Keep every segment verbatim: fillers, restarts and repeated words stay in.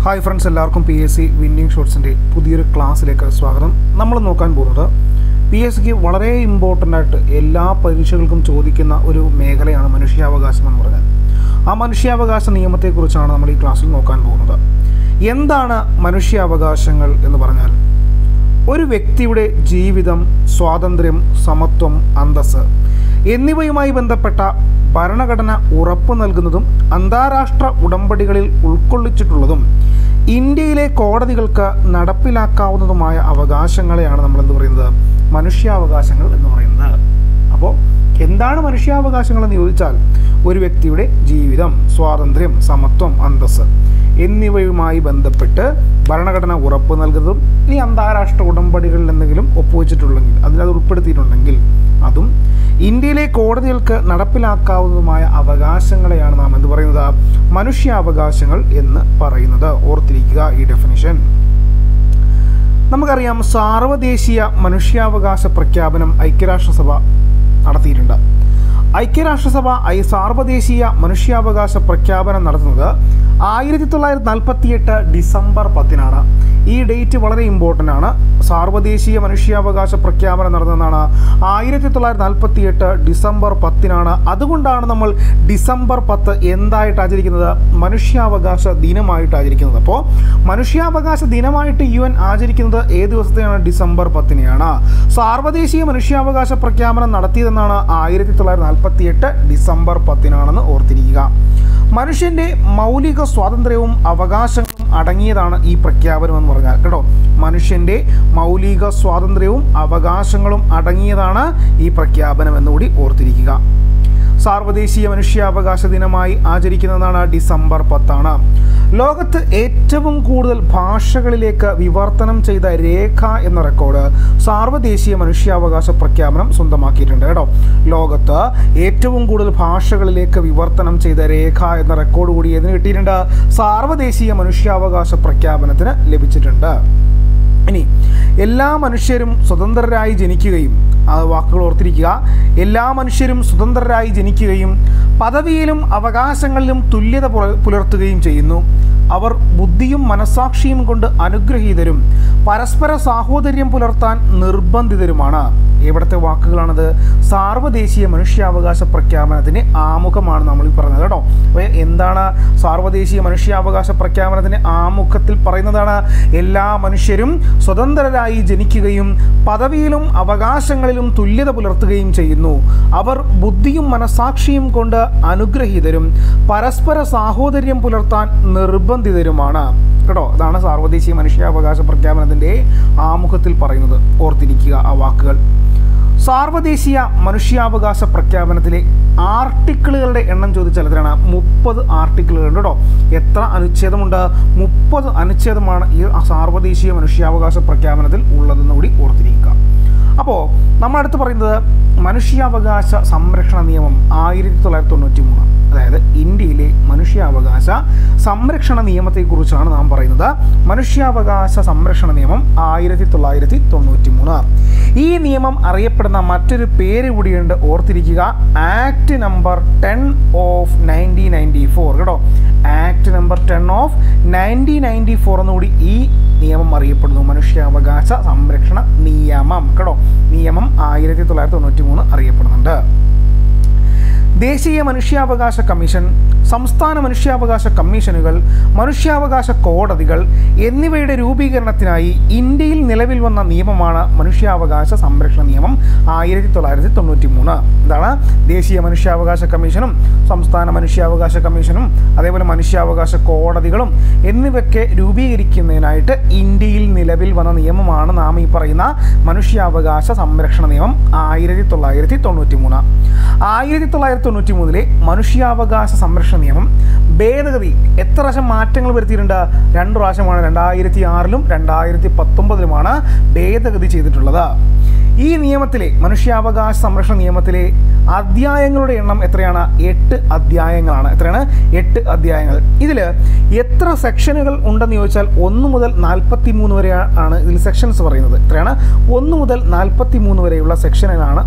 Hi friends, എല്ലാവർക്കും P S C winning ഷോട്ട്സിൻ്റെ പുതിയൊരു ക്ലാസ്സിലേക്ക് സ്വാഗതം. നമ്മൾ നോക്കാൻ പോകുന്നത് പി എസ് സിക്ക് വളരെ ഇമ്പോർട്ടൻ്റ് ആയിട്ട് എല്ലാ പരീക്ഷകൾക്കും ചോദിക്കുന്ന ഒരു മേഖലയാണ് മനുഷ്യാവകാശം എന്ന് പറഞ്ഞാൽ. ആ മനുഷ്യാവകാശ നിയമത്തെക്കുറിച്ചാണ് നമ്മൾ ഈ ക്ലാസ്സിൽ നോക്കാൻ പോകുന്നത്. എന്താണ് മനുഷ്യാവകാശങ്ങൾ എന്ന് പറഞ്ഞാൽ? ഒരു വ്യക്തിയുടെ ജീവിതം, സ്വാതന്ത്ര്യം, സമത്വം, അന്തസ്സ് എന്നിവയുമായി ബന്ധപ്പെട്ട ഭരണഘടന ഉറപ്പു നൽകുന്നതും അന്താരാഷ്ട്ര ഉടമ്പടികളിൽ ഉൾക്കൊള്ളിച്ചിട്ടുള്ളതും ഇന്ത്യയിലെ കോടതികൾക്ക് നടപ്പിലാക്കാവുന്നതുമായ അവകാശങ്ങളെയാണ് നമ്മൾ എന്ത് പറയുന്നത്? മനുഷ്യാവകാശങ്ങൾ എന്ന് പറയുന്നത്. അപ്പോൾ എന്താണ് മനുഷ്യാവകാശങ്ങൾ എന്ന് ചോദിച്ചാൽ, ഒരു വ്യക്തിയുടെ ജീവിതം, സ്വാതന്ത്ര്യം, സമത്വം, അന്തസ്സ് എന്നിവയുമായി ബന്ധപ്പെട്ട് ഭരണഘടന ഉറപ്പ് നൽകുന്നതും ഇനി അന്താരാഷ്ട്ര ഉടമ്പടികളിൽ എന്തെങ്കിലും ഒപ്പുവെച്ചിട്ടുണ്ടെങ്കിൽ അതിനത് ഉൾപ്പെടുത്തിയിട്ടുണ്ടെങ്കിൽ അതും ഇന്ത്യയിലെ കോടതികൾക്ക് നടപ്പിലാക്കാവുന്നതുമായ അവകാശങ്ങളെയാണ് നാം എന്ത് പറയുന്നത്? മനുഷ്യാവകാശങ്ങൾ എന്ന് പറയുന്നത്. ഓർത്തിരിക്കുക ഈ ഡെഫിനിഷൻ. നമുക്കറിയാം, സാർവദേശീയ മനുഷ്യാവകാശ പ്രഖ്യാപനം ഐക്യരാഷ്ട്രസഭ നടത്തിയിട്ടുണ്ട്. ഐക്യരാഷ്ട്രസഭ ഐ സാർവദേശീയ മനുഷ്യാവകാശ പ്രഖ്യാപനം നടത്തുന്നത് ആയിരത്തി തൊള്ളായിരത്തി നാൽപ്പത്തി എട്ട് ഡിസംബർ പത്തിനാണ്. ഈ ഡേറ്റ് വളരെ ഇമ്പോർട്ടൻ്റ് ആണ്. സാർവദേശീയ മനുഷ്യാവകാശ പ്രഖ്യാപനം നടന്നതാണ് ആയിരത്തി തൊള്ളായിരത്തി നാൽപ്പത്തി എട്ട് ഡിസംബർ പത്തിനാണ്. അതുകൊണ്ടാണ് നമ്മൾ ഡിസംബർ പത്ത് എന്തായിട്ട് ആചരിക്കുന്നത്? മനുഷ്യാവകാശ ദിനമായിട്ട് ആചരിക്കുന്നത്. അപ്പോൾ മനുഷ്യാവകാശ ദിനമായിട്ട് യു എൻ ആചരിക്കുന്നത് ഏത് ദിവസത്തെയാണ്? ഡിസംബർ പത്തിനെയാണ്. സാർവദേശീയ മനുഷ്യാവകാശ പ്രഖ്യാപനം നടത്തിയതെന്നാണ് ആയിരത്തി തൊള്ളായിരത്തി നാൽപ്പത്തി എട്ട് ഡിസംബർ പത്തിനാണെന്ന് ഓർത്തിരിക്കുക. മനുഷ്യൻ്റെ മൗലിക സ്വാതന്ത്ര്യവും അവകാശങ്ങളും അടങ്ങിയതാണ് ഈ പ്രഖ്യാപനം എന്ന് പറഞ്ഞാൽ കേട്ടോ. മനുഷ്യൻ്റെ മൗലിക സ്വാതന്ത്ര്യവും അവകാശങ്ങളും അടങ്ങിയതാണ് ഈ പ്രഖ്യാപനം എന്നുകൂടി ഓർത്തിരിക്കുക. സാർവദേശീയ മനുഷ്യാവകാശ ദിനമായി ആചരിക്കുന്നതാണ് ഡിസംബർ പത്താണ്. ലോകത്ത് ഏറ്റവും കൂടുതൽ ഭാഷകളിലേക്ക് വിവർത്തനം ചെയ്ത രേഖ എന്ന റെക്കോർഡ് സാർവദേശീയ മനുഷ്യാവകാശ പ്രഖ്യാപനം സ്വന്തമാക്കിയിട്ടുണ്ട് കേട്ടോ. ലോകത്ത് ഏറ്റവും കൂടുതൽ ഭാഷകളിലേക്ക് വിവർത്തനം ചെയ്ത രേഖ എന്ന റെക്കോർഡ് കൂടി ഇതിന് കിട്ടിയിട്ടുണ്ട്, സാർവദേശീയ മനുഷ്യാവകാശ പ്രഖ്യാപനത്തിന് ലഭിച്ചിട്ടുണ്ട്. ഇനി എല്ലാ മനുഷ്യരും സ്വതന്ത്രരായി ജനിക്കുകയും, ആ വാക്കുകൾ ഓർത്തിരിക്കുക, എല്ലാ മനുഷ്യരും സ്വതന്ത്രരായി ജനിക്കുകയും പദവിയിലും അവകാശങ്ങളിലും തുല്യത പുലർത്തുകയും ചെയ്യുന്നു. അവർ ബുദ്ധിയും മനസാക്ഷിയും കൊണ്ട് അനുഗ്രഹീതരും പരസ്പര സാഹോദര്യം പുലർത്താൻ നിർബന്ധിതരുമാണ്. എവിടത്തെ വാക്കുകളാണത്? സാർവദേശീയ മനുഷ്യാവകാശ പ്രഖ്യാപനത്തിന് ആമുഖമാണ് നമ്മൾ ഈ പറഞ്ഞത് കേട്ടോ. അപ്പോൾ എന്താണ് സാർവദേശീയ മനുഷ്യാവകാശ പ്രഖ്യാപനത്തിന് ആമുഖത്തിൽ പറയുന്നതാണ്? എല്ലാ മനുഷ്യരും സ്വതന്ത്രരായി ജനിക്കുകയും പദവിയിലും അവകാശങ്ങളിലും തുല്യത പുലർത്തുകയും ചെയ്യുന്നു. അവർ ബുദ്ധിയും മനസാക്ഷിയും കൊണ്ട് അനുഗ്രഹീതരും പരസ്പര സാഹോദര്യം പുലർത്താൻ നിർബന്ധിതരുമാണ് കേട്ടോ. അതാണ് സാർവദേശീയ മനുഷ്യാവകാശ പ്രഖ്യാപനത്തിൻ്റെ ആമുഖത്തിൽ പറയുന്നത്. ഓർത്തിരിക്കുക ആ വാക്കുകൾ. സാർവദേശീയ മനുഷ്യാവകാശ പ്രഖ്യാപനത്തിലെ ആർട്ടിക്കിളുകളുടെ എണ്ണം ചോദിച്ചാൽ എത്രയാണ്? മുപ്പത് ആർട്ടിക്കിളുകളുണ്ട് കേട്ടോ. എത്ര അനുച്ഛേദമുണ്ട്? മുപ്പത് അനുച്ഛേദമാണ് ഈ സാർവദേശീയ മനുഷ്യാവകാശ പ്രഖ്യാപനത്തിൽ ഉള്ളതെന്ന് കൂടി ഓർത്തിരിക്കുക. അപ്പോൾ നമ്മൾ അടുത്ത് പറയുന്നത് മനുഷ്യാവകാശ സംരക്ഷണ നിയമം ആയിരത്തി തൊള്ളായിരത്തി തൊണ്ണൂറ്റി മൂന്ന് അതായത് ഇന്ത്യയിലെ മനുഷ്യാവകാശ സംരക്ഷണ നിയമത്തെക്കുറിച്ചാണ് നാം പറയുന്നത്. മനുഷ്യാവകാശ സംരക്ഷണ നിയമം ആയിരത്തി തൊള്ളായിരത്തി തൊണ്ണൂറ്റി മൂന്ന്. ഈ നിയമം അറിയപ്പെടുന്ന മറ്റൊരു പേര് കൂടിയുണ്ട്, ഓർത്തിരിക്കുക. Act number ten of nineteen ninety four കേട്ടോ. Act number ten of nineteen ninety four എന്നുകൂടി ഈ നിയമം അറിയപ്പെടുന്നു. മനുഷ്യാവകാശ സംരക്ഷണ നിയമം കേട്ടോ. നിയമം ആയിരത്തി തൊള്ളായിരത്തി തൊണ്ണൂറ്റി മൂന്ന് അറിയപ്പെടുന്നുണ്ട്. ദേശീയ മനുഷ്യാവകാശ കമ്മീഷൻ, സംസ്ഥാന മനുഷ്യാവകാശ കമ്മീഷനുകൾ, മനുഷ്യാവകാശ കോടതികൾ എന്നിവയുടെ രൂപീകരണത്തിനായി ഇന്ത്യയിൽ നിലവിൽ വന്ന നിയമമാണ് മനുഷ്യാവകാശ സംരക്ഷണ നിയമം ആയിരത്തി തൊള്ളായിരത്തി തൊണ്ണൂറ്റി മൂന്ന്. ഇതാണ് ദേശീയ മനുഷ്യാവകാശ കമ്മീഷനും സംസ്ഥാന മനുഷ്യാവകാശ കമ്മീഷനും അതേപോലെ മനുഷ്യാവകാശ കോടതികളും എന്നിവയൊക്കെ രൂപീകരിക്കുന്നതിനായിട്ട് ഇന്ത്യയിൽ നിലവിൽ വന്ന നിയമമാണ് നാം ഈ പറയുന്ന മനുഷ്യാവകാശ സംരക്ഷണ നിയമം ആയിരത്തി തൊള്ളായിരത്തി തൊണ്ണൂറ്റി മൂന്ന്. ആയിരത്തി തൊള്ളായിരത്തി തൊണ്ണൂറ്റി മൂന്നിലെ മനുഷ്യാവകാശ സംരക്ഷണ നിയമം ഭേദഗതി എത്ര പ്രാവശ്യം മാറ്റങ്ങൾ വരുത്തിയിട്ടുണ്ട്? രണ്ട് പ്രാവശ്യമാണ്. രണ്ടായിരത്തി ആറിലും രണ്ടായിരത്തി പത്തൊമ്പതിലുമാണ് ഭേദഗതി ചെയ്തിട്ടുള്ളത്. ഈ നിയമത്തിലെ മനുഷ്യാവകാശ സംരക്ഷണ നിയമത്തിലെ അധ്യായങ്ങളുടെ എണ്ണം എത്രയാണ്? എട്ട് അധ്യായങ്ങളാണ്. എത്രയാണ്? എട്ട് അധ്യായങ്ങൾ. ഇതിൽ എത്ര സെക്ഷനുകൾ ഉണ്ടെന്ന് ചോദിച്ചാൽ ഒന്ന് മുതൽ നാൽപ്പത്തി മൂന്ന് വരെ ആണ് ഇതിൽ സെക്ഷൻസ് പറയുന്നത്. എത്രയാണ്? ഒന്ന് മുതൽ നാൽപ്പത്തി മൂന്ന് വരെയുള്ള സെക്ഷനുകളാണ്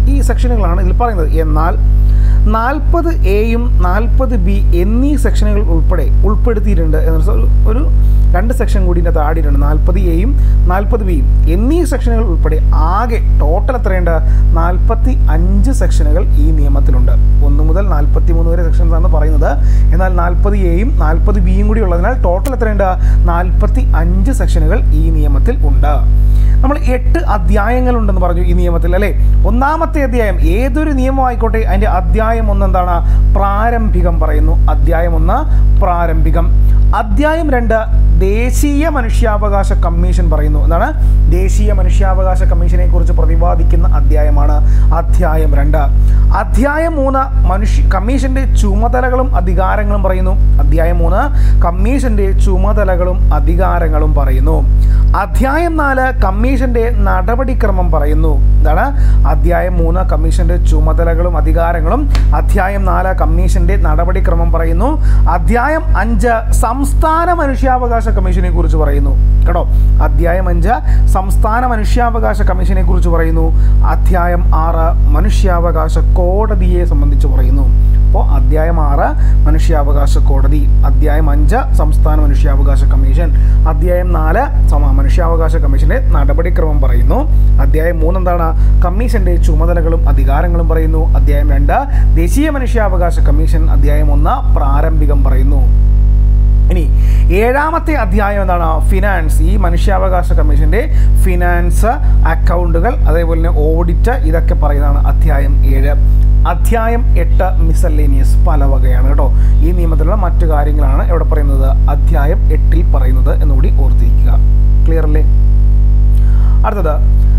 ഈ സെക്ഷനുകളാണ് ഇതിൽ പറയുന്നത്. എന്നാൽ നാൽപ്പത് എയും നാൽപ്പത് ബി എന്നീ സെക്ഷനുകൾ ഉൾപ്പെടെ ഉൾപ്പെടുത്തിയിട്ടുണ്ട് എന്ന് ഒരു രണ്ട് സെക്ഷൻ കൂടി ഇതിൻ്റെ താടിയിട്ടുണ്ട്. നാൽപ്പത് എയും നാൽപ്പത് ബിയും എന്നീ സെക്ഷനുകൾ ഉൾപ്പെടെ ആകെ ടോട്ടൽ എത്രയുണ്ട്? നാൽപ്പത്തി അഞ്ച് സെക്ഷനുകൾ ഈ നിയമത്തിലുണ്ട്. ഒന്ന് മുതൽ നാൽപ്പത്തി മൂന്ന് വരെ സെക്ഷൻസ് ആണ് പറയുന്നത്. എന്നാൽ നാൽപ്പത് എയും നാൽപ്പത് ബിയും കൂടി ഉള്ളതിനാൽ ടോട്ടൽ എത്രയുണ്ട്? നാൽപ്പത്തി അഞ്ച് സെക്ഷനുകൾ ഈ നിയമത്തിൽ ഉണ്ട്. നമ്മൾ എട്ട് അധ്യായങ്ങളുണ്ടെന്ന് പറഞ്ഞു ഈ നിയമത്തിൽ അല്ലേ. ഒന്നാമത്തെ അധ്യായം ഏതൊരു നിയമമായിക്കോട്ടെ അതിൻ്റെ അധ്യായം ഒന്ന് എന്താണ്? പ്രാരംഭികം പറയുന്നു. അധ്യായം ഒന്ന് പ്രാരംഭികം. അധ്യായം രണ്ട് ദേശീയ മനുഷ്യാവകാശ കമ്മീഷൻ പറയുന്നു. എന്താണ്? ദേശീയ മനുഷ്യാവകാശ കമ്മീഷനെ കുറിച്ച് പ്രതിപാദിക്കുന്ന അധ്യായമാണ് അധ്യായം രണ്ട്. അധ്യായം മൂന്ന് മനുഷ്യ കമ്മീഷന്റെ ചുമതലകളും അധികാരങ്ങളും പറയുന്നു. അധ്യായം മൂന്ന് കമ്മീഷന്റെ ചുമതലകളും അധികാരങ്ങളും പറയുന്നു. അധ്യായം നാല് കമ്മീഷന്റെ നടപടിക്രമം പറയുന്നു. എന്താണ്? അധ്യായം മൂന്ന് കമ്മീഷന്റെ ചുമതലകളും അധികാരങ്ങളും, അധ്യായം നാല് കമ്മീഷന്റെ നടപടിക്രമം പറയുന്നു. അധ്യായം അഞ്ച് സംസ്ഥാന മനുഷ്യാവകാശ കമ്മീഷനെ കുറിച്ച് പറയുന്നു കേട്ടോ. അധ്യായം അഞ്ച് സംസ്ഥാന മനുഷ്യാവകാശ കമ്മീഷനെ കുറിച്ച് പറയുന്നു. അധ്യായം ആറ് മനുഷ്യാവകാശ കോടതിയെ സംബന്ധിച്ച് പറയുന്നു. അപ്പോൾ അധ്യായം ആറ് മനുഷ്യാവകാശ കോടതി, അധ്യായം അഞ്ച് സംസ്ഥാന മനുഷ്യാവകാശ കമ്മീഷൻ, അധ്യായം നാല് മനുഷ്യാവകാശ കമ്മീഷന്റെ നടപടിക്രമം പറയുന്നു. അധ്യായം മൂന്ന് എന്താണ്? കമ്മീഷന്റെ ചുമതലകളും അധികാരങ്ങളും പറയുന്നു. അധ്യായം രണ്ട് ദേശീയ മനുഷ്യാവകാശ കമ്മീഷൻ, അധ്യായം ഒന്ന് പ്രാരംഭികം പറയുന്നു. ഇനി ഏഴാമത്തെ അധ്യായം എന്താണ്? ഫിനാൻസ്. ഈ മനുഷ്യാവകാശ കമ്മീഷന്റെ ഫിനാൻസ്, അക്കൗണ്ടുകൾ, അതേപോലെ തന്നെ ഓഡിറ്റ്, ഇതൊക്കെ പറയുന്നതാണ് അധ്യായം ഏഴ്. അധ്യായം എട്ട് മിസലേനിയസ്, പല വകയാണ് കേട്ടോ. ഈ നിയമത്തിലുള്ള മറ്റു കാര്യങ്ങളാണ് ഇവിടെ പറയുന്നത് അധ്യായം എട്ടിൽ പറയുന്നത് എന്നുകൂടി ഓർത്തിരിക്കുക. ക്ലിയർ അല്ലേ? അടുത്തത്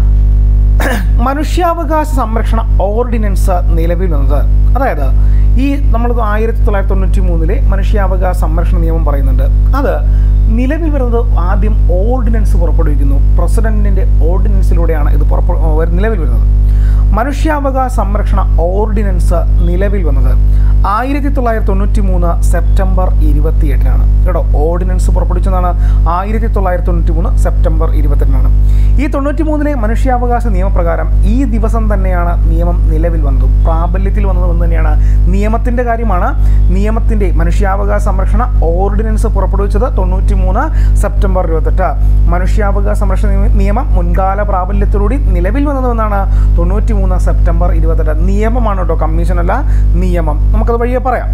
മനുഷ്യാവകാശ സംരക്ഷണ ഓർഡിനൻസ് നിലവിൽ വന്നത്. അതായത് ഈ നമ്മൾ ആയിരത്തി തൊള്ളായിരത്തി തൊണ്ണൂറ്റി മൂന്നിലെ മനുഷ്യാവകാശ സംരക്ഷണ നിയമം പറയുന്നുണ്ട്. അത് നിലവിൽ വരുന്നത് ആദ്യം ഓർഡിനൻസ് പുറപ്പെടുവിക്കുന്നു. പ്രസിഡന്റിന്റെ ഓർഡിനൻസിലൂടെയാണ് ഇത് പുറപ്പെ നിലവിൽ വരുന്നത്. മനുഷ്യാവകാശ സംരക്ഷണ ഓർഡിനൻസ് നിലവിൽ വന്നത് ആയിരത്തി തൊള്ളായിരത്തി തൊണ്ണൂറ്റി മൂന്ന് സെപ്റ്റംബർ ഇരുപത്തി എട്ടിനാണ് കേട്ടോ. ഓർഡിനൻസ് പുറപ്പെടുവിച്ചതാണ് ആയിരത്തി തൊള്ളായിരത്തി തൊണ്ണൂറ്റി മൂന്ന് സെപ്റ്റംബർ ഇരുപത്തെട്ടിനാണ്. ഈ തൊണ്ണൂറ്റി മൂന്നിലെ മനുഷ്യാവകാശ നിയമപ്രകാരം ഈ ദിവസം തന്നെയാണ് നിയമം നിലവിൽ വന്നതും പ്രാബല്യത്തിൽ വന്നതും തന്നെയാണ്. നിയമത്തിൻ്റെ കാര്യമാണ്. നിയമത്തിൻ്റെ മനുഷ്യാവകാശ സംരക്ഷണ ഓർഡിനൻസ് പുറപ്പെടുവിച്ചത് തൊണ്ണൂറ്റി മൂന്ന് സെപ്റ്റംബർ ഇരുപത്തെട്ട്. മനുഷ്യാവകാശ സംരക്ഷണ നിയമം മുൻകാല പ്രാബല്യത്തോടുകൂടി നിലവിൽ വന്നതെന്നാണ് തൊണ്ണൂറ്റി മൂന്ന് സെപ്റ്റംബർ ഇരുപത്തെട്ട്. നിയമമാണ് കേട്ടോ, കമ്മീഷനല്ല, നിയമം. നമുക്കത് വഴിയെ പറയാം.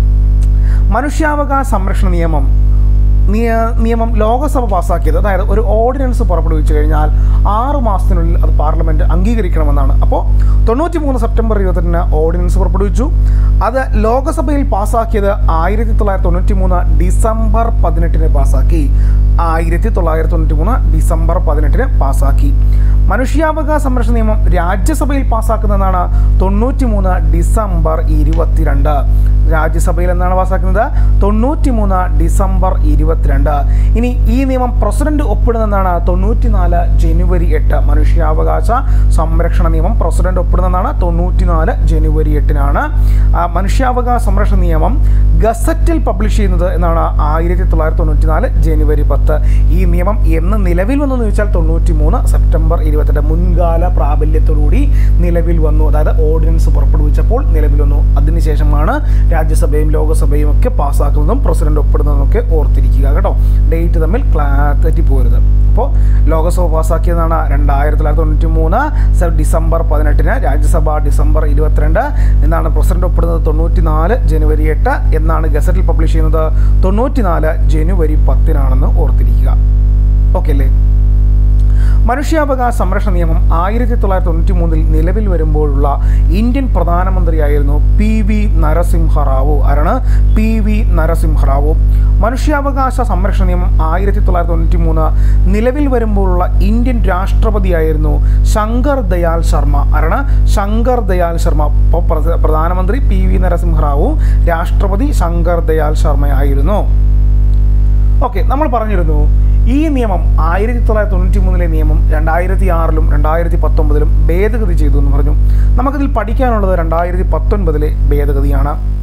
മനുഷ്യാവകാശ സംരക്ഷണ നിയമം നിയമം ലോകസഭ പാസ്സാക്കിയത്. അതായത് ഒരു ഓർഡിനൻസ് പുറപ്പെടുവിച്ചു കഴിഞ്ഞാൽ ആറു മാസത്തിനുള്ളിൽ അത് പാർലമെന്റ് അംഗീകരിക്കണമെന്നാണ്. അപ്പോൾ തൊണ്ണൂറ്റി മൂന്ന് സെപ്റ്റംബർ ഇരുപത്തെട്ടിന് ഓർഡിനൻസ് പുറപ്പെടുവിച്ചു. അത് ലോകസഭയിൽ പാസ്സാക്കിയത് ആയിരത്തി തൊള്ളായിരത്തി തൊണ്ണൂറ്റി മൂന്ന് ഡിസംബർ പതിനെട്ടിന് പാസ്സാക്കി. ആയിരത്തി തൊള്ളായിരത്തി തൊണ്ണൂറ്റി മൂന്ന് ഡിസംബർ പതിനെട്ടിന് പാസ്സാക്കി. മനുഷ്യാവകാശ സംരക്ഷണ നിയമം രാജ്യസഭയിൽ പാസ്സാക്കുന്നതാണ് തൊണ്ണൂറ്റി മൂന്ന് ഡിസംബർ ഇരുപത്തിരണ്ട്. രാജ്യസഭയിൽ എന്നാണ് പാസ്സാക്കുന്നത്? തൊണ്ണൂറ്റി മൂന്ന് ഡിസംബർ ഇരുപത്തിരണ്ട്. ഇനി ഈ നിയമം പ്രസിഡന്റ് ഒപ്പിടുന്നതാണ് തൊണ്ണൂറ്റി നാല് ജനുവരി എട്ട്. മനുഷ്യാവകാശ സംരക്ഷണ നിയമം പ്രസിഡന്റ് ഒപ്പിടുന്നതാണ് തൊണ്ണൂറ്റി നാല് ജനുവരി എട്ടിനാണ്. മനുഷ്യാവകാശ സംരക്ഷണ നിയമം ഗസറ്റിൽ പബ്ലിഷ് ചെയ്യുന്നത് എന്നാണ് ആയിരത്തി തൊള്ളായിരത്തി തൊണ്ണൂറ്റി നാല് ജനുവരി പത്ത്. ഈ നിയമം എന്ന് നിലവിൽ വന്നു എന്ന് ചോദിച്ചാൽ തൊണ്ണൂറ്റി മൂന്ന് സെപ്റ്റംബർ ഇരുപത്തെട്ട്. മുൻകാല പ്രാബല്യത്തോടുകൂടി നിലവിൽ വന്നു. അതായത് ഓർഡിനൻസ് പുറപ്പെടുവിച്ചപ്പോൾ നിലവിൽ വന്നു. അതിനുശേഷമാണ് രാജ്യസഭയും ലോകസഭയും ഒക്കെ പാസ്സാക്കുന്നതും പ്രസിഡന്റ് ഒപ്പിടുന്നതും ഒക്കെ ഓർത്തിരിക്കുക കേട്ടോ. ഡേറ്റ് തമ്മിൽ തെറ്റിപ്പോരുത്. അപ്പോൾ ലോകസഭ പാസ്സാക്കിയതാണ് രണ്ടായിരത്തി തൊള്ളായിരത്തി തൊണ്ണൂറ്റി മൂന്ന് ഡിസംബർ പതിനെട്ടിന്. രാജ്യസഭ ഡിസംബർ ഇരുപത്തിരണ്ട് എന്നാണ്. പ്രസിഡന്റ് ഒപ്പിടുന്നത് തൊണ്ണൂറ്റി നാല് ജനുവരി എട്ട് എന്നാണ്. ഗസറ്റിൽ പബ്ലിഷ് ചെയ്യുന്നത് തൊണ്ണൂറ്റി നാല് ജനുവരി പത്തിനാണെന്ന് ഓർത്തിരിക്കുക. ഓക്കെ അല്ലേ? മനുഷ്യാവകാശ സംരക്ഷണ നിയമം ആയിരത്തി തൊള്ളായിരത്തി തൊണ്ണൂറ്റി മൂന്നിൽ നിലവിൽ വരുമ്പോഴുള്ള ഇന്ത്യൻ പ്രധാനമന്ത്രിയായിരുന്നു പി വി നരസിംഹറാവു. ആരാണ്? P V Narasimha Rao. മനുഷ്യാവകാശ സംരക്ഷണ നിയമം ആയിരത്തി തൊള്ളായിരത്തി തൊണ്ണൂറ്റി മൂന്ന് നിലവിൽ വരുമ്പോഴുള്ള ഇന്ത്യൻ രാഷ്ട്രപതിയായിരുന്നു ശങ്കർ ദയാൽ ശർമ്മ. ആരാണ്? ശങ്കർ ദയാൽ ശർമ്മ. ഇപ്പോൾ പ്രധാനമന്ത്രി പി വി നരസിംഹറാവു, രാഷ്ട്രപതി ശങ്കർ ദയാൽ ശർമ്മയായിരുന്നു. ഓക്കെ, നമ്മൾ പറഞ്ഞിരുന്നു ഈ നിയമം ആയിരത്തി തൊള്ളായിരത്തി തൊണ്ണൂറ്റി മൂന്നിലെ നിയമം രണ്ടായിരത്തി ആറിലും രണ്ടായിരത്തി പത്തൊമ്പതിലും ഭേദഗതി ചെയ്തു എന്ന് പറഞ്ഞു. നമുക്കിതിൽ പഠിക്കാനുള്ളത് രണ്ടായിരത്തി പത്തൊൻപതിലെ ഭേദഗതിയാണ്.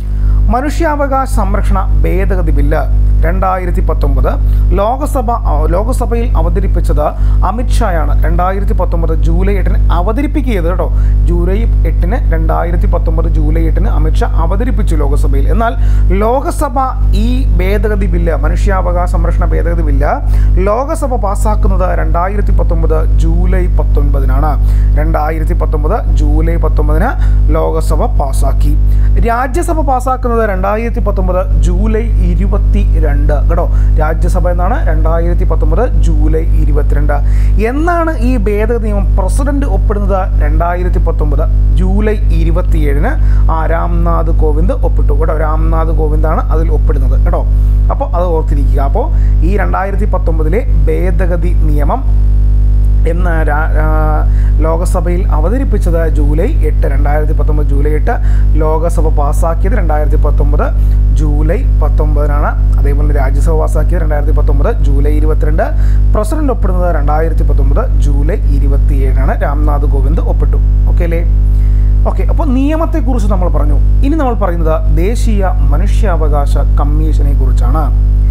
മനുഷ്യാവകാശ സംരക്ഷണ ഭേദഗതി ബില്ല് രണ്ടായിരത്തി പത്തൊമ്പത് ലോകസഭ ലോകസഭയിൽ അവതരിപ്പിച്ചത് അമിത്ഷായാണ്. രണ്ടായിരത്തി പത്തൊമ്പത് ജൂലൈ എട്ടിന് അവതരിപ്പിക്കുകയത് കേട്ടോ. ജൂലൈ എട്ടിന് രണ്ടായിരത്തി പത്തൊമ്പത് ജൂലൈ എട്ടിന് അമിത്ഷാ അവതരിപ്പിച്ചു ലോകസഭയിൽ. എന്നാൽ ലോകസഭ ഈ ഭേദഗതി ബില്ല്, മനുഷ്യാവകാശ സംരക്ഷണ ഭേദഗതി ബില്ല് ലോകസഭ പാസ്സാക്കുന്നത് രണ്ടായിരത്തി പത്തൊമ്പത് ജൂലൈ പത്തൊൻപതിനാണ്. രണ്ടായിരത്തി പത്തൊമ്പത് ജൂലൈ പത്തൊമ്പതിന് ലോകസഭ പാസ്സാക്കി. രാജ്യസഭ പാസ്സാക്കുന്നത് രണ്ടായിരത്തി പത്തൊമ്പത് ജൂലൈ ഇരുപത്തി രണ്ട് കേട്ടോ. രാജ്യസഭ എന്നാണ് രണ്ടായിരത്തി പത്തൊമ്പത് ജൂലൈ ഇരുപത്തിരണ്ട്. എന്നാണ് ഈ ഭേദഗതി നിയമം പ്രസിഡന്റ് ഒപ്പിടുന്നത്? രണ്ടായിരത്തി പത്തൊമ്പത് ജൂലൈ ഇരുപത്തിയേഴിന് ആ രാംനാഥ് കോവിന്ദ് ഒപ്പിട്ടു കേട്ടോ. രാംനാഥ് കോവിന്ദാണ് അതിൽ ഒപ്പിടുന്നത് കേട്ടോ. അപ്പോൾ അത് ഓർത്തിരിക്കുക. അപ്പോൾ ഈ രണ്ടായിരത്തി പത്തൊമ്പതിലെ ഭേദഗതി നിയമം എന്ന് ലോകസഭയിൽ അവതരിപ്പിച്ചത് ജൂലൈ എട്ട് രണ്ടായിരത്തി പത്തൊമ്പത് ജൂലൈ എട്ട് ലോകസഭ പാസ്സാക്കിയത് രണ്ടായിരത്തി പത്തൊമ്പത് ജൂലൈ പത്തൊമ്പതിനാണ്. അതേപോലെ രാജ്യസഭ പാസ്സാക്കിയത് രണ്ടായിരത്തി പത്തൊമ്പത് ജൂലൈ ഇരുപത്തിരണ്ട്. പ്രസിഡന്റ് ഒപ്പിടുന്നത് രണ്ടായിരത്തി പത്തൊമ്പത് ജൂലൈ ഇരുപത്തിയേഴിനാണ്. രാംനാഥ് കോവിന്ദ് ഒപ്പിട്ടു. ഓക്കെ അല്ലേ? ഓക്കെ. അപ്പോൾ നിയമത്തെക്കുറിച്ച് നമ്മൾ പറഞ്ഞു. ഇനി നമ്മൾ പറയുന്നത് ദേശീയ മനുഷ്യാവകാശ കമ്മീഷനെ കുറിച്ചാണ്.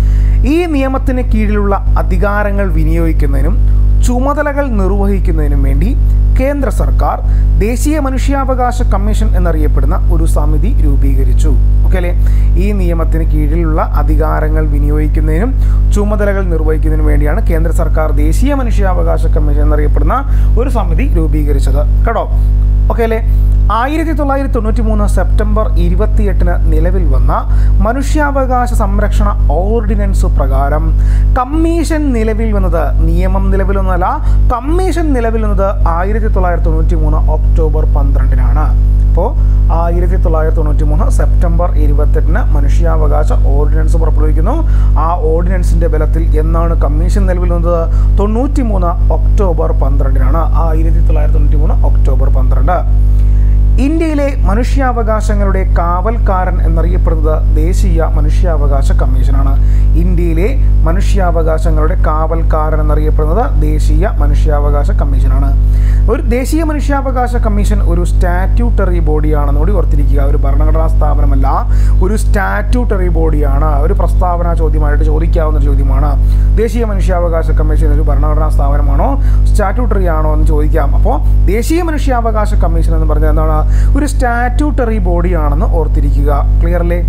ഈ നിയമത്തിന് കീഴിലുള്ള അധികാരങ്ങൾ വിനിയോഗിക്കുന്നതിനും ചുമതലകൾ നിർവഹിക്കുന്നതിനും വേണ്ടി കേന്ദ്ര സർക്കാർ ദേശീയ മനുഷ്യാവകാശ കമ്മീഷൻ എന്നറിയപ്പെടുന്ന ഒരു സമിതി രൂപീകരിച്ചു. ഓക്കെ അല്ലേ? ഈ നിയമത്തിന് കീഴിലുള്ള അധികാരങ്ങൾ വിനിയോഗിക്കുന്നതിനും ചുമതലകൾ നിർവഹിക്കുന്നതിനും വേണ്ടിയാണ് കേന്ദ്ര സർക്കാർ ദേശീയ മനുഷ്യാവകാശ കമ്മീഷൻ എന്നറിയപ്പെടുന്ന ഒരു സമിതി രൂപീകരിച്ചത് കേട്ടോ. ഓക്കെ അല്ലേ? ആയിരത്തി തൊള്ളായിരത്തി തൊണ്ണൂറ്റി മൂന്ന് സെപ്റ്റംബർ ഇരുപത്തിയെട്ടിന് നിലവിൽ വന്ന മനുഷ്യാവകാശ സംരക്ഷണ ഓർഡിനൻസ് പ്രകാരം കമ്മീഷൻ നിലവിൽ വന്നത്, നിയമം നിലവിൽ വന്നതല്ല, കമ്മീഷൻ നിലവിൽ വന്നത് ആയിരത്തി തൊള്ളായിരത്തി തൊണ്ണൂറ്റി മൂന്ന് ഒക്ടോബർ പന്ത്രണ്ടിനാണ്. അപ്പോൾ ആയിരത്തി തൊള്ളായിരത്തി തൊണ്ണൂറ്റി മൂന്ന് സെപ്റ്റംബർ ഇരുപത്തെട്ടിന് മനുഷ്യാവകാശ ഓർഡിനൻസ് പുറപ്പെടുവിക്കുന്നു. ആ ഓർഡിനൻസിന്റെ ബലത്തിൽ എന്നാണ് കമ്മീഷൻ നിലവിൽ വന്നത്? തൊണ്ണൂറ്റി മൂന്ന് ഒക്ടോബർ പന്ത്രണ്ടിനാണ്. ആയിരത്തി തൊള്ളായിരത്തി തൊണ്ണൂറ്റി മൂന്ന് ഒക്ടോബർ പന്ത്രണ്ട്. ഇന്ത്യയിലെ മനുഷ്യാവകാശങ്ങളുടെ കാവൽക്കാരൻ എന്നറിയപ്പെടുന്നത് ദേശീയ മനുഷ്യാവകാശ കമ്മീഷനാണ്. ഇന്ത്യയിലെ മനുഷ്യാവകാശങ്ങളുടെ കാവൽക്കാരൻ എന്നറിയപ്പെടുന്നത് ദേശീയ മനുഷ്യാവകാശ കമ്മീഷനാണ്. ഒരു ദേശീയ മനുഷ്യാവകാശ കമ്മീഷൻ ഒരു സ്റ്റാറ്റ്യൂട്ടറി ബോഡിയാണെന്ന് കൂടി ഓർത്തിരിക്കുക. ഒരു ഭരണഘടനാ സ്ഥാപനമല്ല, ഒരു സ്റ്റാറ്റ്യൂട്ടറി ബോഡിയാണ്. ഒരു പ്രസ്താവന ചോദ്യമായിട്ട് ചോദിക്കാവുന്ന ചോദ്യമാണ്. ദേശീയ മനുഷ്യാവകാശ കമ്മീഷൻ ഒരു ഭരണഘടനാ സ്ഥാപനമാണോ സ്റ്റാറ്റ്യൂട്ടറി ആണോ എന്ന് ചോദിക്കാം. അപ്പോൾ ദേശീയ മനുഷ്യാവകാശ കമ്മീഷൻ എന്ന് പറഞ്ഞാൽ എന്താണ്? ഒരു സ്റ്റാറ്റ്യൂട്ടറി ബോഡിയാണെന്ന് ഓർത്തിരിക്കുക. ക്ലിയർ അല്ലേ?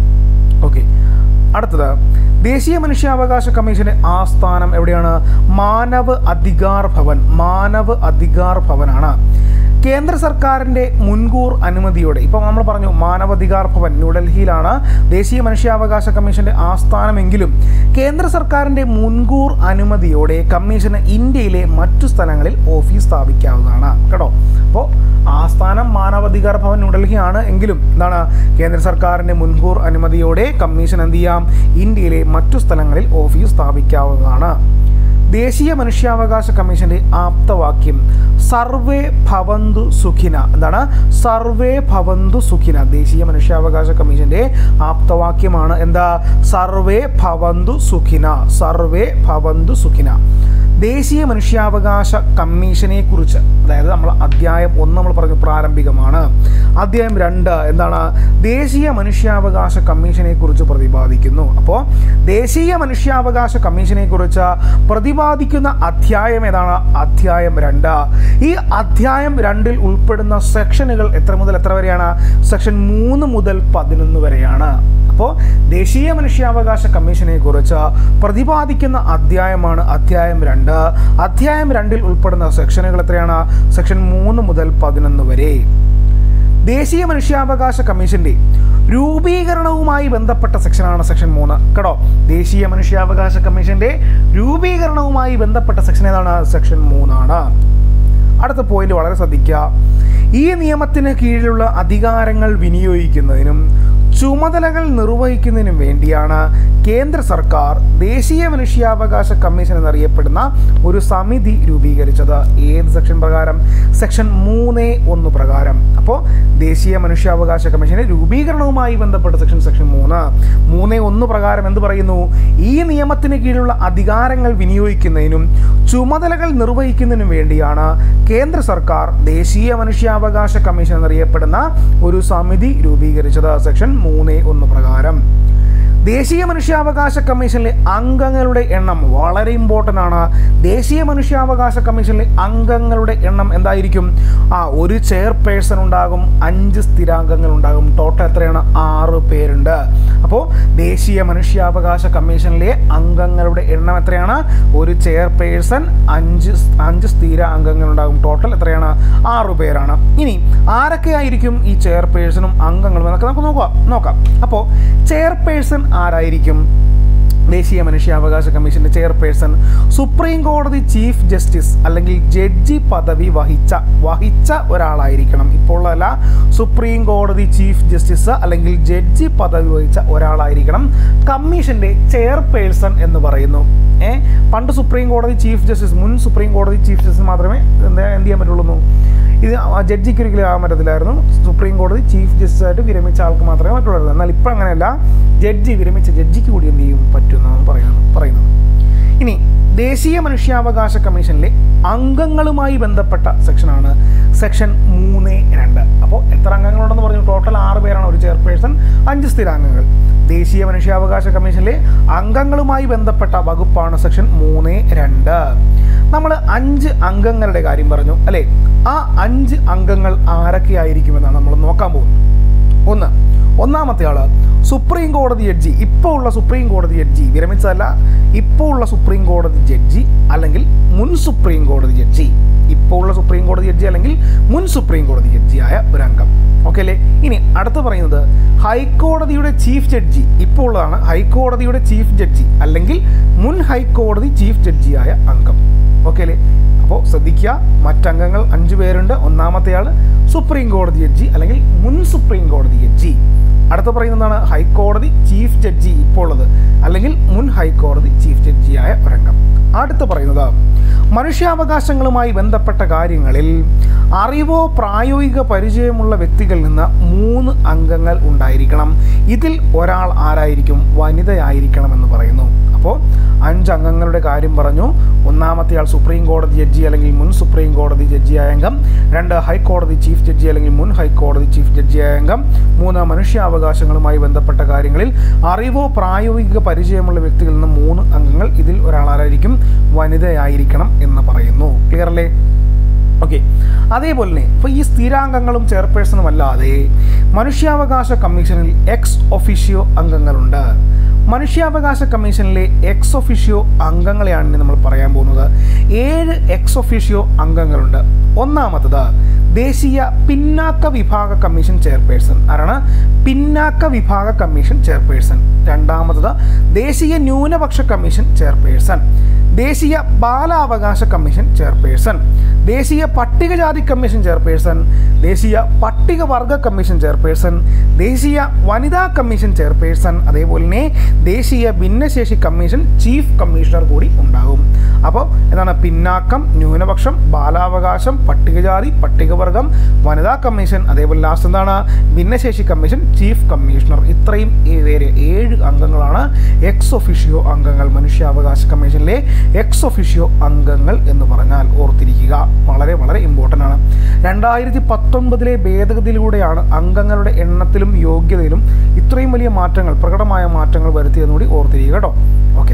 ഓക്കെ. അടുത്തത്, ദേശീയ മനുഷ്യാവകാശ കമ്മീഷന്റെ ആസ്ഥാനം എവിടെയാണ്? മാനവ് അധികാർ ഭവൻ. മാനവ് അധികാർ ഭവനാണ്. കേന്ദ്ര സർക്കാരിൻ്റെ മുൻകൂർ അനുമതിയോടെ, ഇപ്പം നമ്മൾ പറഞ്ഞു മാനവാധികാർ ഭവൻ ന്യൂഡൽഹിയിലാണ് ദേശീയ മനുഷ്യാവകാശ കമ്മീഷന്റെ ആസ്ഥാനമെങ്കിലും കേന്ദ്ര സർക്കാരിൻ്റെ മുൻകൂർ അനുമതിയോടെ കമ്മീഷന് ഇന്ത്യയിലെ മറ്റു സ്ഥലങ്ങളിൽ ഓഫീസ് സ്ഥാപിക്കാവുന്നതാണ് കേട്ടോ. അപ്പോൾ ആസ്ഥാനം മാനവാധികാർ ഭവൻ ന്യൂഡൽഹിയാണ് എങ്കിലും എന്താണ്, കേന്ദ്ര സർക്കാരിൻ്റെ മുൻകൂർ അനുമതിയോടെ കമ്മീഷൻ എന്ത് ചെയ്യാം? ഇന്ത്യയിലെ മറ്റു സ്ഥലങ്ങളിൽ ഓഫീസ് സ്ഥാപിക്കാവുന്നതാണ്. ദേശീയ മനുഷ്യാവകാശ കമ്മീഷന്റെ ആപ്തവാക്യം സർവേ ഭവന്തു സുഖിന. എന്താണ്? സർവേ ഭവന്തു സുഖിന. ദേശീയ മനുഷ്യാവകാശ കമ്മീഷന്റെ ആപ്തവാക്യമാണ് എന്താ? സർവേ ഭവന്തു സുഖിന. സർവേ ഭവന്തു സുഖിന. ദേശീയ മനുഷ്യാവകാശ കമ്മീഷനെ കുറിച്ച്, അതായത് നമ്മൾ അധ്യായം ഒന്ന് നമ്മൾ പറഞ്ഞു പ്രാരംഭികമാണ്. അധ്യായം രണ്ട് എന്താണ്? ദേശീയ മനുഷ്യാവകാശ കമ്മീഷനെ കുറിച്ച് പ്രതിപാദിക്കുന്നു. അപ്പോൾ ദേശീയ മനുഷ്യാവകാശ കമ്മീഷനെ കുറിച്ച് പ്രതിപാദിക്കുന്ന അധ്യായം ഏതാണ്? അധ്യായം രണ്ട്. ഈ അധ്യായം രണ്ടിൽ ഉൾപ്പെടുന്ന സെക്ഷനുകൾ എത്ര മുതൽ എത്ര വരെയാണ്? സെക്ഷൻ മൂന്ന് മുതൽ പതിനൊന്ന് വരെയാണ്. അപ്പോൾ ദേശീയ മനുഷ്യാവകാശ കമ്മീഷനെ കുറിച്ച് പ്രതിപാദിക്കുന്ന അധ്യായമാണ് അധ്യായം രണ്ട്. അധ്യായം രണ്ടിൽ ഉൾപ്പെടുന്ന സെക്ഷനുകൾ എത്രയാണ്? സെക്ഷൻ മൂന്ന് മുതൽ പതിനൊന്ന് വരെ. ദേശീയ മനുഷ്യാവകാശ കമ്മീഷന്റെ രൂപീകരണവുമായി ബന്ധപ്പെട്ട സെക്ഷനാണ് സെക്ഷൻ മൂന്ന് കേട്ടോ. ദേശീയ മനുഷ്യാവകാശ കമ്മീഷന്റെ രൂപീകരണവുമായി ബന്ധപ്പെട്ട സെക്ഷൻ ഏതാണ്? സെക്ഷൻ മൂന്നാണ്. അടുത്ത പോയിന്റ് വളരെ ശ്രദ്ധിക്കുക. ഈ നിയമത്തിന് കീഴിലുള്ള അധികാരങ്ങൾ വിനിയോഗിക്കുന്നതിനും ചുമതലകൾ നിർവഹിക്കുന്നതിനും വേണ്ടിയാണ് കേന്ദ്ര സർക്കാർ ദേശീയ മനുഷ്യാവകാശ കമ്മീഷൻ എന്നറിയപ്പെടുന്ന ഒരു സമിതി രൂപീകരിച്ചത്. ഏത് സെക്ഷൻ പ്രകാരം? സെക്ഷൻ മൂന്ന് ഒന്ന് പ്രകാരം. അപ്പോൾ ദേശീയ മനുഷ്യാവകാശ കമ്മീഷന്റെ രൂപീകരണവുമായി ബന്ധപ്പെട്ട സെക്ഷൻ സെക്ഷൻ മൂന്ന് മൂന്ന് ഒന്ന് പ്രകാരം എന്ത് പറയുന്നു? ഈ നിയമത്തിന് കീഴിലുള്ള അധികാരങ്ങൾ വിനിയോഗിക്കുന്നതിനും ചുമതലകൾ നിർവഹിക്കുന്നതിനും വേണ്ടിയാണ് കേന്ദ്ര സർക്കാർ ദേശീയ മനുഷ്യാവകാശ കമ്മീഷൻ എന്നറിയപ്പെടുന്ന ഒരു സമിതി രൂപീകരിച്ചത്. സെക്ഷൻ മൂന്ന് ഒന്ന് പ്രകാരം. ദേശീയ മനുഷ്യാവകാശ കമ്മീഷനിലെ അംഗങ്ങളുടെ എണ്ണം വളരെ ഇമ്പോർട്ടൻ്റ് ആണ്. ദേശീയ മനുഷ്യാവകാശ കമ്മീഷനിലെ അംഗങ്ങളുടെ എണ്ണം എന്തായിരിക്കും? ആ ഒരു ചെയർപേഴ്സൺ ഉണ്ടാകും, അഞ്ച് സ്ഥിരാംഗങ്ങൾ ഉണ്ടാകും. ടോട്ടൽ എത്രയാണ്? ആറ് പേരുണ്ട്. അപ്പോൾ ദേശീയ മനുഷ്യാവകാശ കമ്മീഷനിലെ അംഗങ്ങളുടെ എണ്ണം എത്രയാണ്? ഒരു ചെയർപേഴ്സൺ, അഞ്ച് അഞ്ച് സ്ഥിര അംഗങ്ങൾ ഉണ്ടാകും. ടോട്ടൽ എത്രയാണ്? ആറ് പേരാണ്. ഇനി ആരൊക്കെയായിരിക്കും ഈ ചെയർപേഴ്സണും അംഗങ്ങളും എന്നൊക്കെ നമുക്ക് നോക്കാം നോക്കാം അപ്പോൾ ചെയർപേഴ്സൺ ആരായിരിക്കും? ദേശീയ മനുഷ്യാവകാശ കമ്മീഷന്റെ ചെയർപേഴ്സൺ സുപ്രീം കോടതി ചീഫ് ജസ്റ്റിസ് അല്ലെങ്കിൽ ജഡ്ജി പദവി വഹിച്ച വഹിച്ച ഒരാളായിരിക്കണം. ഇപ്പോൾ അല്ല, സുപ്രീം കോടതി ചീഫ് ജസ്റ്റിസ് അല്ലെങ്കിൽ ജഡ്ജി പദവി വഹിച്ച ഒരാളായിരിക്കണം കമ്മീഷന്റെ ചെയർപേഴ്സൺ എന്ന് പറയുന്നു. ഏ പണ്ട് സുപ്രീം കോടതി ചീഫ് ജസ്റ്റിസ്, മുൻ സുപ്രീം കോടതി ചീഫ് ജസ്റ്റിസ് മാത്രമേ എന്താ എന്ത് ചെയ്യാൻ പറ്റുള്ളൂ. ഇത് ജഡ്ജിക്ക് ഒരിക്കലും ആകാൻ പറ്റത്തില്ലായിരുന്നു. സുപ്രീം കോടതി ചീഫ് ജസ്റ്റിസ് ആയിട്ട് വിരമിച്ച ആൾക്ക് മാത്രമേ പറ്റുള്ളൂ. എന്നാൽ ഇപ്പം അങ്ങനെയല്ല, ജഡ്ജി വിരമിച്ച ജഡ്ജിക്ക് കൂടി എന്ത് ചെയ്യും പറ്റുമെന്നാണ് പറയുന്നത് പറയുന്നത് ഇനി ദേശീയ മനുഷ്യാവകാശ കമ്മീഷനിലെ അംഗങ്ങളുമായി ബന്ധപ്പെട്ട സെക്ഷനാണ് സെക്ഷൻ മൂന്ന് രണ്ട്. അപ്പോൾ എത്ര അംഗങ്ങളുണ്ടെന്ന് പറഞ്ഞു? ടോട്ടൽ ആറ് പേരാണ്. ഒരു ചെയർപേഴ്സൺ, അഞ്ച് സ്ഥിരാംഗങ്ങൾ. ദേശീയ മനുഷ്യാവകാശ കമ്മീഷനിലെ അംഗങ്ങളുമായി ബന്ധപ്പെട്ട വകുപ്പാണ് സെക്ഷൻ മൂന്ന് രണ്ട്. നമ്മൾ അഞ്ച് അംഗങ്ങളുടെ കാര്യം പറഞ്ഞു അല്ലേ? ആ അഞ്ച് അംഗങ്ങൾ ആരൊക്കെയായിരിക്കുമെന്നാണ് നമ്മൾ നോക്കാൻ പോകുന്നത്. ഒന്ന് ഒന്നാമത്തെ ആള് സുപ്രീം കോടതി ജഡ്ജി. ഇപ്പോൾ ഉള്ള സുപ്രീം കോടതി ജഡ്ജി, വിരമിച്ചതല്ല, ഇപ്പോൾ ഉള്ള സുപ്രീം കോടതി ജഡ്ജി അല്ലെങ്കിൽ മുൻ സുപ്രീം കോടതി ജഡ്ജി. ഇപ്പോൾ ഉള്ള സുപ്രീം കോടതി ജഡ്ജി അല്ലെങ്കിൽ മുൻ സുപ്രീം കോടതി ജഡ്ജിയായ ഒരു അംഗം. ഓക്കെ അല്ലേ? ഇനി അടുത്ത് പറയുന്നത് ഹൈക്കോടതിയുടെ ചീഫ് ജഡ്ജി. ഇപ്പോൾ ഉള്ളതാണ് ഹൈക്കോടതിയുടെ ചീഫ് ജഡ്ജി അല്ലെങ്കിൽ മുൻ ഹൈക്കോടതി ചീഫ് ജഡ്ജിയായ അംഗം. ഓക്കെ അല്ലേ? അപ്പോൾ ശ്രദ്ധിക്കുക, മറ്റംഗങ്ങൾ അഞ്ചു പേരുണ്ട്. ഒന്നാമത്തെ ആൾ സുപ്രീം കോടതി ജഡ്ജി അല്ലെങ്കിൽ മുൻ സുപ്രീം കോടതി ജഡ്ജി. അടുത്ത പറയുന്നതാണ് ഹൈക്കോടതി ചീഫ് ജഡ്ജി ഇപ്പോൾ ഉള്ളത് അല്ലെങ്കിൽ മുൻ ഹൈക്കോടതി ചീഫ് ജഡ്ജിയായ ഒരംഗം. അടുത്ത് പറയുന്നത് മനുഷ്യാവകാശങ്ങളുമായി ബന്ധപ്പെട്ട കാര്യങ്ങളിൽ അറിവോ പ്രായോഗിക പരിചയമുള്ള വ്യക്തികളിൽ നിന്ന് മൂന്ന് അംഗങ്ങൾ ഉണ്ടായിരിക്കണം. ഇതിൽ ഒരാൾ ആരായിരിക്കും? വനിതയായിരിക്കണം എന്ന് പറയുന്നു. അപ്പോൾ അഞ്ച് അംഗങ്ങളുടെ കാര്യം പറഞ്ഞു. ഒന്നാമത്തെ ആൾ സുപ്രീം കോടതി ജഡ്ജി അല്ലെങ്കിൽ മുൻ സുപ്രീം കോടതി ജഡ്ജിയായ അംഗം. രണ്ട് ഹൈക്കോടതി ചീഫ് ജഡ്ജി അല്ലെങ്കിൽ മുൻ ഹൈക്കോടതി ചീഫ് ജഡ്ജിയായ അംഗം. മൂന്ന് മനുഷ്യാവകാശങ്ങളുമായി ബന്ധപ്പെട്ട കാര്യങ്ങളിൽ അറിവോ പ്രായോഗിക പരിചയമുള്ള വ്യക്തികളിൽ നിന്ന് മൂന്ന് അംഗങ്ങൾ. ഇതിൽ ഒരാൾ ആരായിരിക്കും? വനിതയായിരിക്കണം എന്ന് പറയുന്നു. ക്ലിയർ അല്ലേ? ഓക്കെ. അതേപോലെ തന്നെ ഇപ്പോൾ ഈ സ്ഥിരാംഗങ്ങളും ചെയർപേഴ്സണും അല്ലാതെ മനുഷ്യാവകാശ കമ്മീഷനിൽ എക്സ് ഒഫീഷ്യോ അംഗങ്ങളുണ്ട്. മനുഷ്യാവകാശ കമ്മീഷനിലെ എക്സ് ഒഫീഷ്യോ അംഗങ്ങളെയാണ് നമ്മൾ പറയാൻ പോകുന്നത്. ഏഴ് എക്സ് ഒഫീഷ്യോ അംഗങ്ങളുണ്ട്. ഒന്നാമത്തത് ദേശീയ പിന്നാക്ക വിഭാഗ കമ്മീഷൻ ചെയർപേഴ്സൺ. ആരാണ്? പിന്നാക്ക വിഭാഗ കമ്മീഷൻ ചെയർപേഴ്സൺ. രണ്ടാമത്തത് ദേശീയ ന്യൂനപക്ഷ കമ്മീഷൻ ചെയർപേഴ്സൺ. ദേശീയ ബാലാവകാശ കമ്മീഷൻ ചെയർപേഴ്സൺ. ദേശീയ പട്ടികജാതി കമ്മീഷൻ ചെയർപേഴ്സൺ. ദേശീയ പട്ടികവർഗ കമ്മീഷൻ ചെയർപേഴ്സൺ. ദേശീയ വനിതാ കമ്മീഷൻ ചെയർപേഴ്സൺ. അതേപോലെ തന്നെ ദേശീയ ഭിന്നശേഷി കമ്മീഷൻ ചീഫ് കമ്മീഷണർ കൂടി ഉണ്ടാകും. അപ്പോൾ എന്താണ്? പിന്നാക്കം, ന്യൂനപക്ഷം, ബാലാവകാശം, പട്ടികജാതി, പട്ടികവർഗം, വനിതാ കമ്മീഷൻ, അതേപോലെ ലാസ്റ്റ് എന്താണ്? ഭിന്നശേഷി കമ്മീഷൻ ചീഫ് കമ്മീഷണർ. ഇത്രയും പേര് ഏഴ് അംഗങ്ങളാണ് എക്സ് ഒഫീഷ്യോ അംഗങ്ങൾ. മനുഷ്യാവകാശ കമ്മീഷനിലെ എക്സ് ഒഫീഷ്യോ അംഗങ്ങൾ എന്ന് പറഞ്ഞാൽ ഓർത്തിരിക്കുക, വളരെ വളരെ ഇമ്പോർട്ടൻ്റ് ആണ്. രണ്ടായിരത്തി പത്തൊൻപതിലെ ഭേദഗതിയിലൂടെയാണ് അംഗങ്ങളുടെ എണ്ണത്തിലും യോഗ്യതയിലും ഇത്രയും വലിയ മാറ്റങ്ങൾ, പ്രകടമായ മാറ്റങ്ങൾ വരുത്തിയെന്നുകൂടി ഓർത്തിരിക്കുക കേട്ടോ. ഓക്കെ.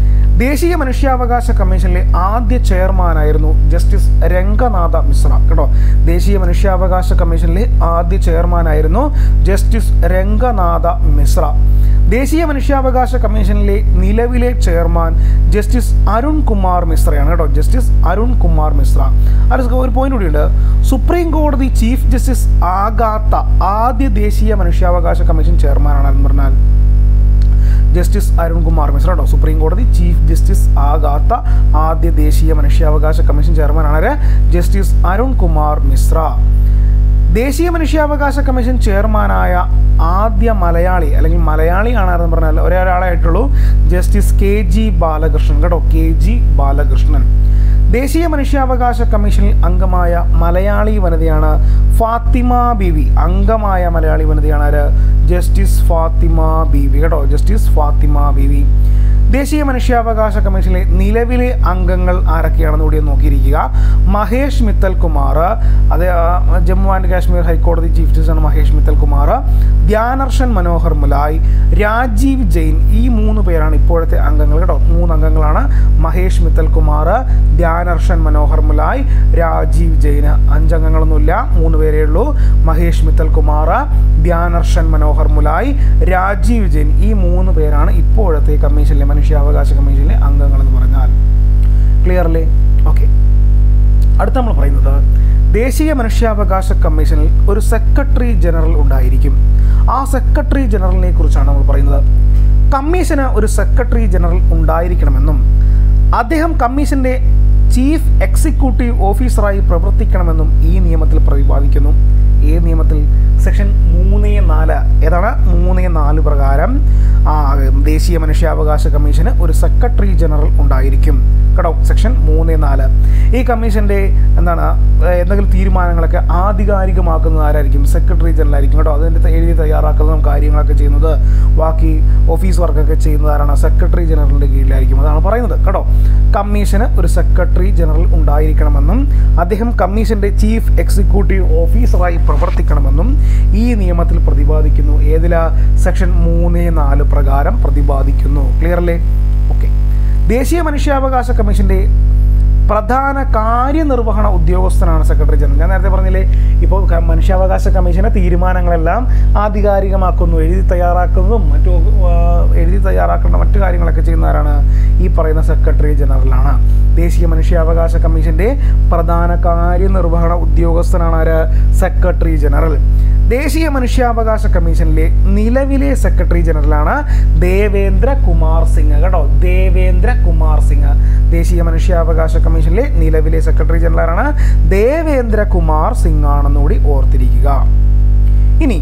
ദേശീയ മനുഷ്യാവകാശ കമ്മീഷനിലെ ആദ്യ ചെയർമാനായിരുന്നു ജസ്റ്റിസ് രംഗനാഥ മിശ്ര കേട്ടോ. ദേശീയ മനുഷ്യാവകാശ കമ്മീഷനിലെ ആദ്യ ചെയർമാനായിരുന്നു ജസ്റ്റിസ് രംഗനാഥ മിശ്ര. ദേശീയ മനുഷ്യാവകാശ കമ്മീഷനിലെ നിലവിലെ ചെയർമാൻ ജസ്റ്റിസ് അരുൺ കുമാർ മിശ്രയാണ് കേട്ടോ. ജസ്റ്റിസ് അരുൺ കുമാർ മിശ്ര. അത് ഒരു പോയിന്റ് കൂടിയുണ്ട്. സുപ്രീം കോടതി ചീഫ് ജസ്റ്റിസ് ആകാത്ത ആദ്യ ദേശീയ മനുഷ്യാവകാശ കമ്മീഷൻ ചെയർമാനാണെന്ന് പറഞ്ഞാൽ ജസ്റ്റിസ് അരുൺ കുമാർ മിശ്ര കേട്ടോ. സുപ്രീം കോടതി ചീഫ് ജസ്റ്റിസ് ആകാത്ത ആദ്യ ദേശീയ മനുഷ്യാവകാശ കമ്മീഷൻ ചെയർമാനാണ് ജസ്റ്റിസ് അരുൺ കുമാർ മിശ്ര. ദേശീയ മനുഷ്യാവകാശ കമ്മീഷൻ ചെയർമാനായ ആദ്യ മലയാളി അല്ലെങ്കിൽ മലയാളി ആണെന്ന് പറഞ്ഞാൽ ഒരേ ഒരാളായിട്ടുള്ളൂ, ജസ്റ്റിസ് കെ ജി ബാലകൃഷ്ണൻ കേട്ടോ. K G Balakrishnan. ദേശീയ മനുഷ്യാവകാശ കമ്മീഷനിൽ അംഗമായ മലയാളി വനിതയാണ് ഫാത്തിമ ബീവി. അംഗമായ മലയാളി വനിതയാണ് ആര്? ജസ്റ്റിസ് ഫാത്തിമ ബീവി കേട്ടോ. ജസ്റ്റിസ് ഫാത്തിമ ബീവി. ദേശീയ മനുഷ്യാവകാശ കമ്മീഷനിലെ നിലവിലെ അംഗങ്ങൾ ആരൊക്കെയാണെന്ന് കൂടി നോക്കിയിരിക്കുക. മഹേഷ് മിത്തൽ കുമാർ, അത് ജമ്മു ആൻഡ് കാശ്മീർ ഹൈക്കോടതി ചീഫ് ജസ്റ്റിസാണ് മഹേഷ് മിത്തൽ കുമാർ. ധ്യാനർഷൻ മനോഹർ മുലായ്, രാജീവ് ജെയിൻ, ഈ മൂന്ന് പേരാണ് ഇപ്പോഴത്തെ അംഗങ്ങൾ കേട്ടോ. മൂന്ന് അംഗങ്ങളാണ്. മഹേഷ് മിത്തൽ കുമാർ, ധ്യാനർഷൻ മനോഹർ മുലായ്, രാജീവ് ജെയിൻ. അഞ്ചംഗങ്ങളൊന്നുമില്ല, മൂന്ന് പേരേ ഉള്ളൂ. മഹേഷ് മിത്തൽ കുമാർ, ധ്യാനർഷൻ മനോഹർ മുലായ്, രാജീവ് ജെയിൻ, ഈ മൂന്ന് പേരാണ് ഇപ്പോഴത്തെ കമ്മീഷനിലെ മനുഷ്യാവകാശ കമ്മീഷനിലെ അംഗങ്ങൾ എന്ന് പറഞ്ഞാൽ. ക്ലിയർ അല്ലേ? ഓക്കെ. അടുത്ത നമ്മൾ പറയുന്നത് ദേശീയ മനുഷ്യാവകാശ കമ്മീഷനിൽ ഒരു സെക്രട്ടറി ജനറൽ ഉണ്ടായിരിക്കും. ആ സെക്രട്ടറി ജനറലിനെ കുറിച്ചാണ് നമ്മൾ പറയുന്നത്. കമ്മീഷന് ഒരു സെക്രട്ടറി ജനറൽ ഉണ്ടായിരിക്കണമെന്നും അദ്ദേഹം കമ്മീഷന്റെ ചീഫ് എക്സിക്യൂട്ടീവ് ഓഫീസറായി പ്രവർത്തിക്കണമെന്നും ഈ നിയമത്തിൽ പ്രതിപാദിക്കുന്നു. ഏത് നിയമത്തിൽ? സെക്ഷൻ മൂന്ന് നാല്. ഏതാണ്? മൂന്ന് നാല് പ്രകാരം ആ ദേശീയ മനുഷ്യാവകാശ കമ്മീഷന് ഒരു സെക്രട്ടറി ജനറൽ ഉണ്ടായിരിക്കും കേട്ടോ. സെക്ഷൻ മൂന്ന് നാല്. ഈ കമ്മീഷൻ്റെ എന്താണ് എന്തെങ്കിലും തീരുമാനങ്ങളൊക്കെ ആധികാരികമാക്കുന്നത് ആരായിരിക്കും? സെക്രട്ടറി ജനറൽ ആയിരിക്കും കേട്ടോ. അതിൻ്റെ എഴുതി തയ്യാറാക്കുന്നതും കാര്യങ്ങളൊക്കെ ചെയ്യുന്നത്, ബാക്കി ഓഫീസ് വർക്കൊക്കെ ചെയ്യുന്നത് ആരാണ്? സെക്രട്ടറി ജനറലിൻ്റെ കീഴിലായിരിക്കും. അതാണ് പറയുന്നത് കേട്ടോ. കമ്മീഷന് ഒരു സെക്രട്ടറി ജനറൽ ഉണ്ടായിരിക്കണമെന്നും അദ്ദേഹം കമ്മീഷന്റെ ചീഫ് എക്സിക്യൂട്ടീവ് ഓഫീസറായി പ്രവർത്തിക്കണമെന്നും ഈ നിയമത്തിൽ പ്രതിപാദിക്കുന്നു. ഏതിലാ? സെക്ഷൻ മൂന്ന് നാല് പ്രകാരം പ്രതിപാദിക്കുന്നു. ക്ലിയർ അല്ലേ? ഓക്കെ. ദേശീയ മനുഷ്യാവകാശ കമ്മീഷന്റെ പ്രധാന കാര്യനിർവഹണ ഉദ്യോഗസ്ഥനാണ് സെക്രട്ടറി ജനറൽ. ഞാൻ നേരത്തെ പറഞ്ഞില്ലേ, ഇപ്പോൾ മനുഷ്യാവകാശ കമ്മീഷന്റെ തീരുമാനങ്ങളെല്ലാം ആധികാരികമാക്കുന്നു, എഴുതി തയ്യാറാക്കുന്നതും മറ്റു എഴുതി തയ്യാറാക്കുന്ന മറ്റു കാര്യങ്ങളൊക്കെ ചെയ്യുന്നവരാണ് ഈ പറയുന്ന സെക്രട്ടറി ജനറലാണ്. ദേശീയ മനുഷ്യാവകാശ കമ്മീഷന്റെ പ്രധാന കാര്യനിർവഹണ ഉദ്യോഗസ്ഥനാണ് ആര്? Secretary general. ദേശീയ മനുഷ്യാവകാശ കമ്മീഷനിലെ നിലവിലെ സെക്രട്ടറി ജനറലാണ് ദേവേന്ദ്ര കുമാർ സിംഗ് കേട്ടോ. ദേവേന്ദ്ര കുമാർ സിംഗ് ദേശീയ മനുഷ്യാവകാശ കമ്മീഷനിലെ നിലവിലെ സെക്രട്ടറി ജനറലാണ് ദേവേന്ദ്ര കുമാർ സിംഗ് ആണെന്നുകൂടി ഓർത്തിരിക്കുക. ഇനി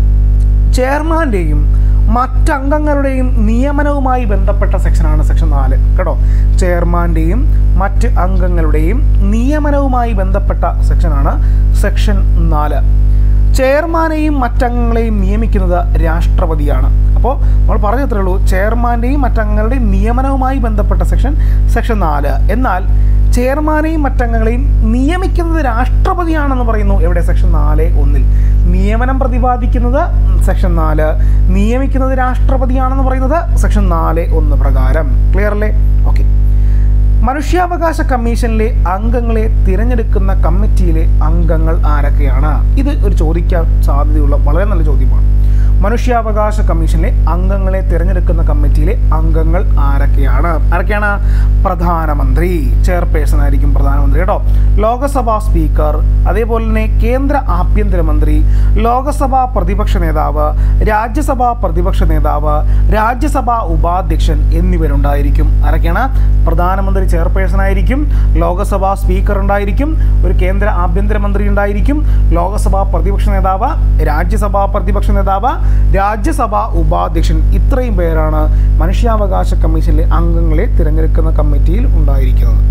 ചെയർമാന്റെയും മറ്റംഗങ്ങളുടെയും നിയമനവുമായി ബന്ധപ്പെട്ട സെക്ഷനാണ് സെക്ഷൻ നാല് കേട്ടോ. ചെയർമാന്റെയും മറ്റ് അംഗങ്ങളുടെയും നിയമനവുമായി ബന്ധപ്പെട്ട സെക്ഷനാണ് സെക്ഷൻ നാല്. ചെയർമാനെയും മറ്റംഗങ്ങളെയും നിയമിക്കുന്നത് രാഷ്ട്രപതിയാണ്. അപ്പോൾ നമ്മൾ പറഞ്ഞത്രേ ഉള്ളൂ, ചെയർമാൻ്റെയും മറ്റംഗങ്ങളുടെയും നിയമനവുമായി ബന്ധപ്പെട്ട സെക്ഷൻ സെക്ഷൻ നാല്. എന്നാൽ ചെയർമാനെയും മറ്റംഗങ്ങളെയും നിയമിക്കുന്നത് രാഷ്ട്രപതിയാണെന്ന് പറയുന്നു. എവിടെ? സെക്ഷൻ നാല് ഒന്നിൽ. നിയമനം പ്രതിപാദിക്കുന്നത് സെക്ഷൻ നാല്, നിയമിക്കുന്നത് രാഷ്ട്രപതിയാണെന്ന് പറയുന്നത് സെക്ഷൻ നാല് ഒന്ന് പ്രകാരം. ക്ലിയർ അല്ലേ? ഓക്കെ. മനുഷ്യാവകാശ കമ്മീഷനിലെ അംഗങ്ങളെ തിരഞ്ഞെടുക്കുന്ന കമ്മിറ്റിയിലെ അംഗങ്ങൾ ആരൊക്കെയാണ്? ഇത് ഒരു ചോദിക്കാൻ സാധ്യതയുള്ള വളരെ നല്ല ചോദ്യമാണ്. മനുഷ്യാവകാശ കമ്മീഷനിലെ അംഗങ്ങളെ തിരഞ്ഞെടുക്കുന്ന കമ്മിറ്റിയിലെ അംഗങ്ങൾ ആരൊക്കെയാണ്? ആരൊക്കെയാണ്? പ്രധാനമന്ത്രി, ചെയർപേഴ്സൺ ആയിരിക്കും പ്രധാനമന്ത്രി കേട്ടോ. ലോകസഭാ സ്പീക്കർ, അതേപോലെ തന്നെ കേന്ദ്ര ആഭ്യന്തരമന്ത്രി, ലോകസഭാ പ്രതിപക്ഷ നേതാവ്, രാജ്യസഭാ പ്രതിപക്ഷ നേതാവ്, രാജ്യസഭാ ഉപാധ്യക്ഷൻ എന്നിവരുണ്ടായിരിക്കും. ആരൊക്കെയാണ്? പ്രധാനമന്ത്രി ചെയർപേഴ്സൺ ആയിരിക്കും, ലോകസഭാ സ്പീക്കർ ഉണ്ടായിരിക്കും, ഒരു കേന്ദ്ര ആഭ്യന്തരമന്ത്രി ഉണ്ടായിരിക്കും, ലോകസഭാ പ്രതിപക്ഷ നേതാവ്, രാജ്യസഭാ പ്രതിപക്ഷ നേതാവ്, രാജ്യസഭാ ഉപാധ്യക്ഷൻ. ഇത്രയും പേരാണ് മനുഷ്യാവകാശ കമ്മീഷനിലെ അംഗങ്ങളെ തിരഞ്ഞെടുക്കുന്ന കമ്മിറ്റിയിൽ ഉണ്ടായിരിക്കുന്നത്.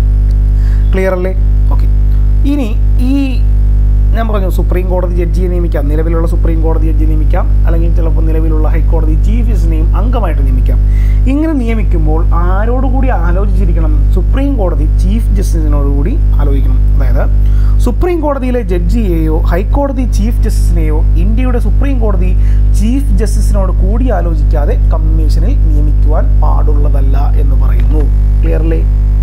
ക്ലിയർ അല്ലേ? ഓക്കെ. ഇനി ഈ ഞാൻ പറഞ്ഞു സുപ്രീം കോടതി ജഡ്ജിയെ നിയമിക്കാം, നിലവിലുള്ള സുപ്രീം കോടതി ജഡ്ജിയെ നിയമിക്കാം, അല്ലെങ്കിൽ ചിലപ്പോൾ നിലവിലുള്ള ഹൈക്കോടതി ചീഫ് ജസ്റ്റിനെയും അംഗമായിട്ട് നിയമിക്കാം. ഇങ്ങനെ നിയമിക്കുമ്പോൾ ആരോടുകൂടി ആലോചിച്ചിരിക്കണം? സുപ്രീം കോടതി ചീഫ് ജസ്റ്റിസിനോടുകൂടി ആലോചിക്കണം. അതായത് സുപ്രീം കോടതിയിലെ ജഡ്ജിയെയോ ഹൈക്കോടതി ചീഫ് ജസ്റ്റിസിനെയോ ഇന്ത്യയുടെ സുപ്രീം കോടതി ചീഫ് ജസ്റ്റിസിനോട് കൂടി ആലോചിക്കാതെ കമ്മീഷനിൽ നിയമിക്കുവാൻ പാടുള്ളതല്ല എന്ന് പറയുന്നു. ക്ലിയർലി?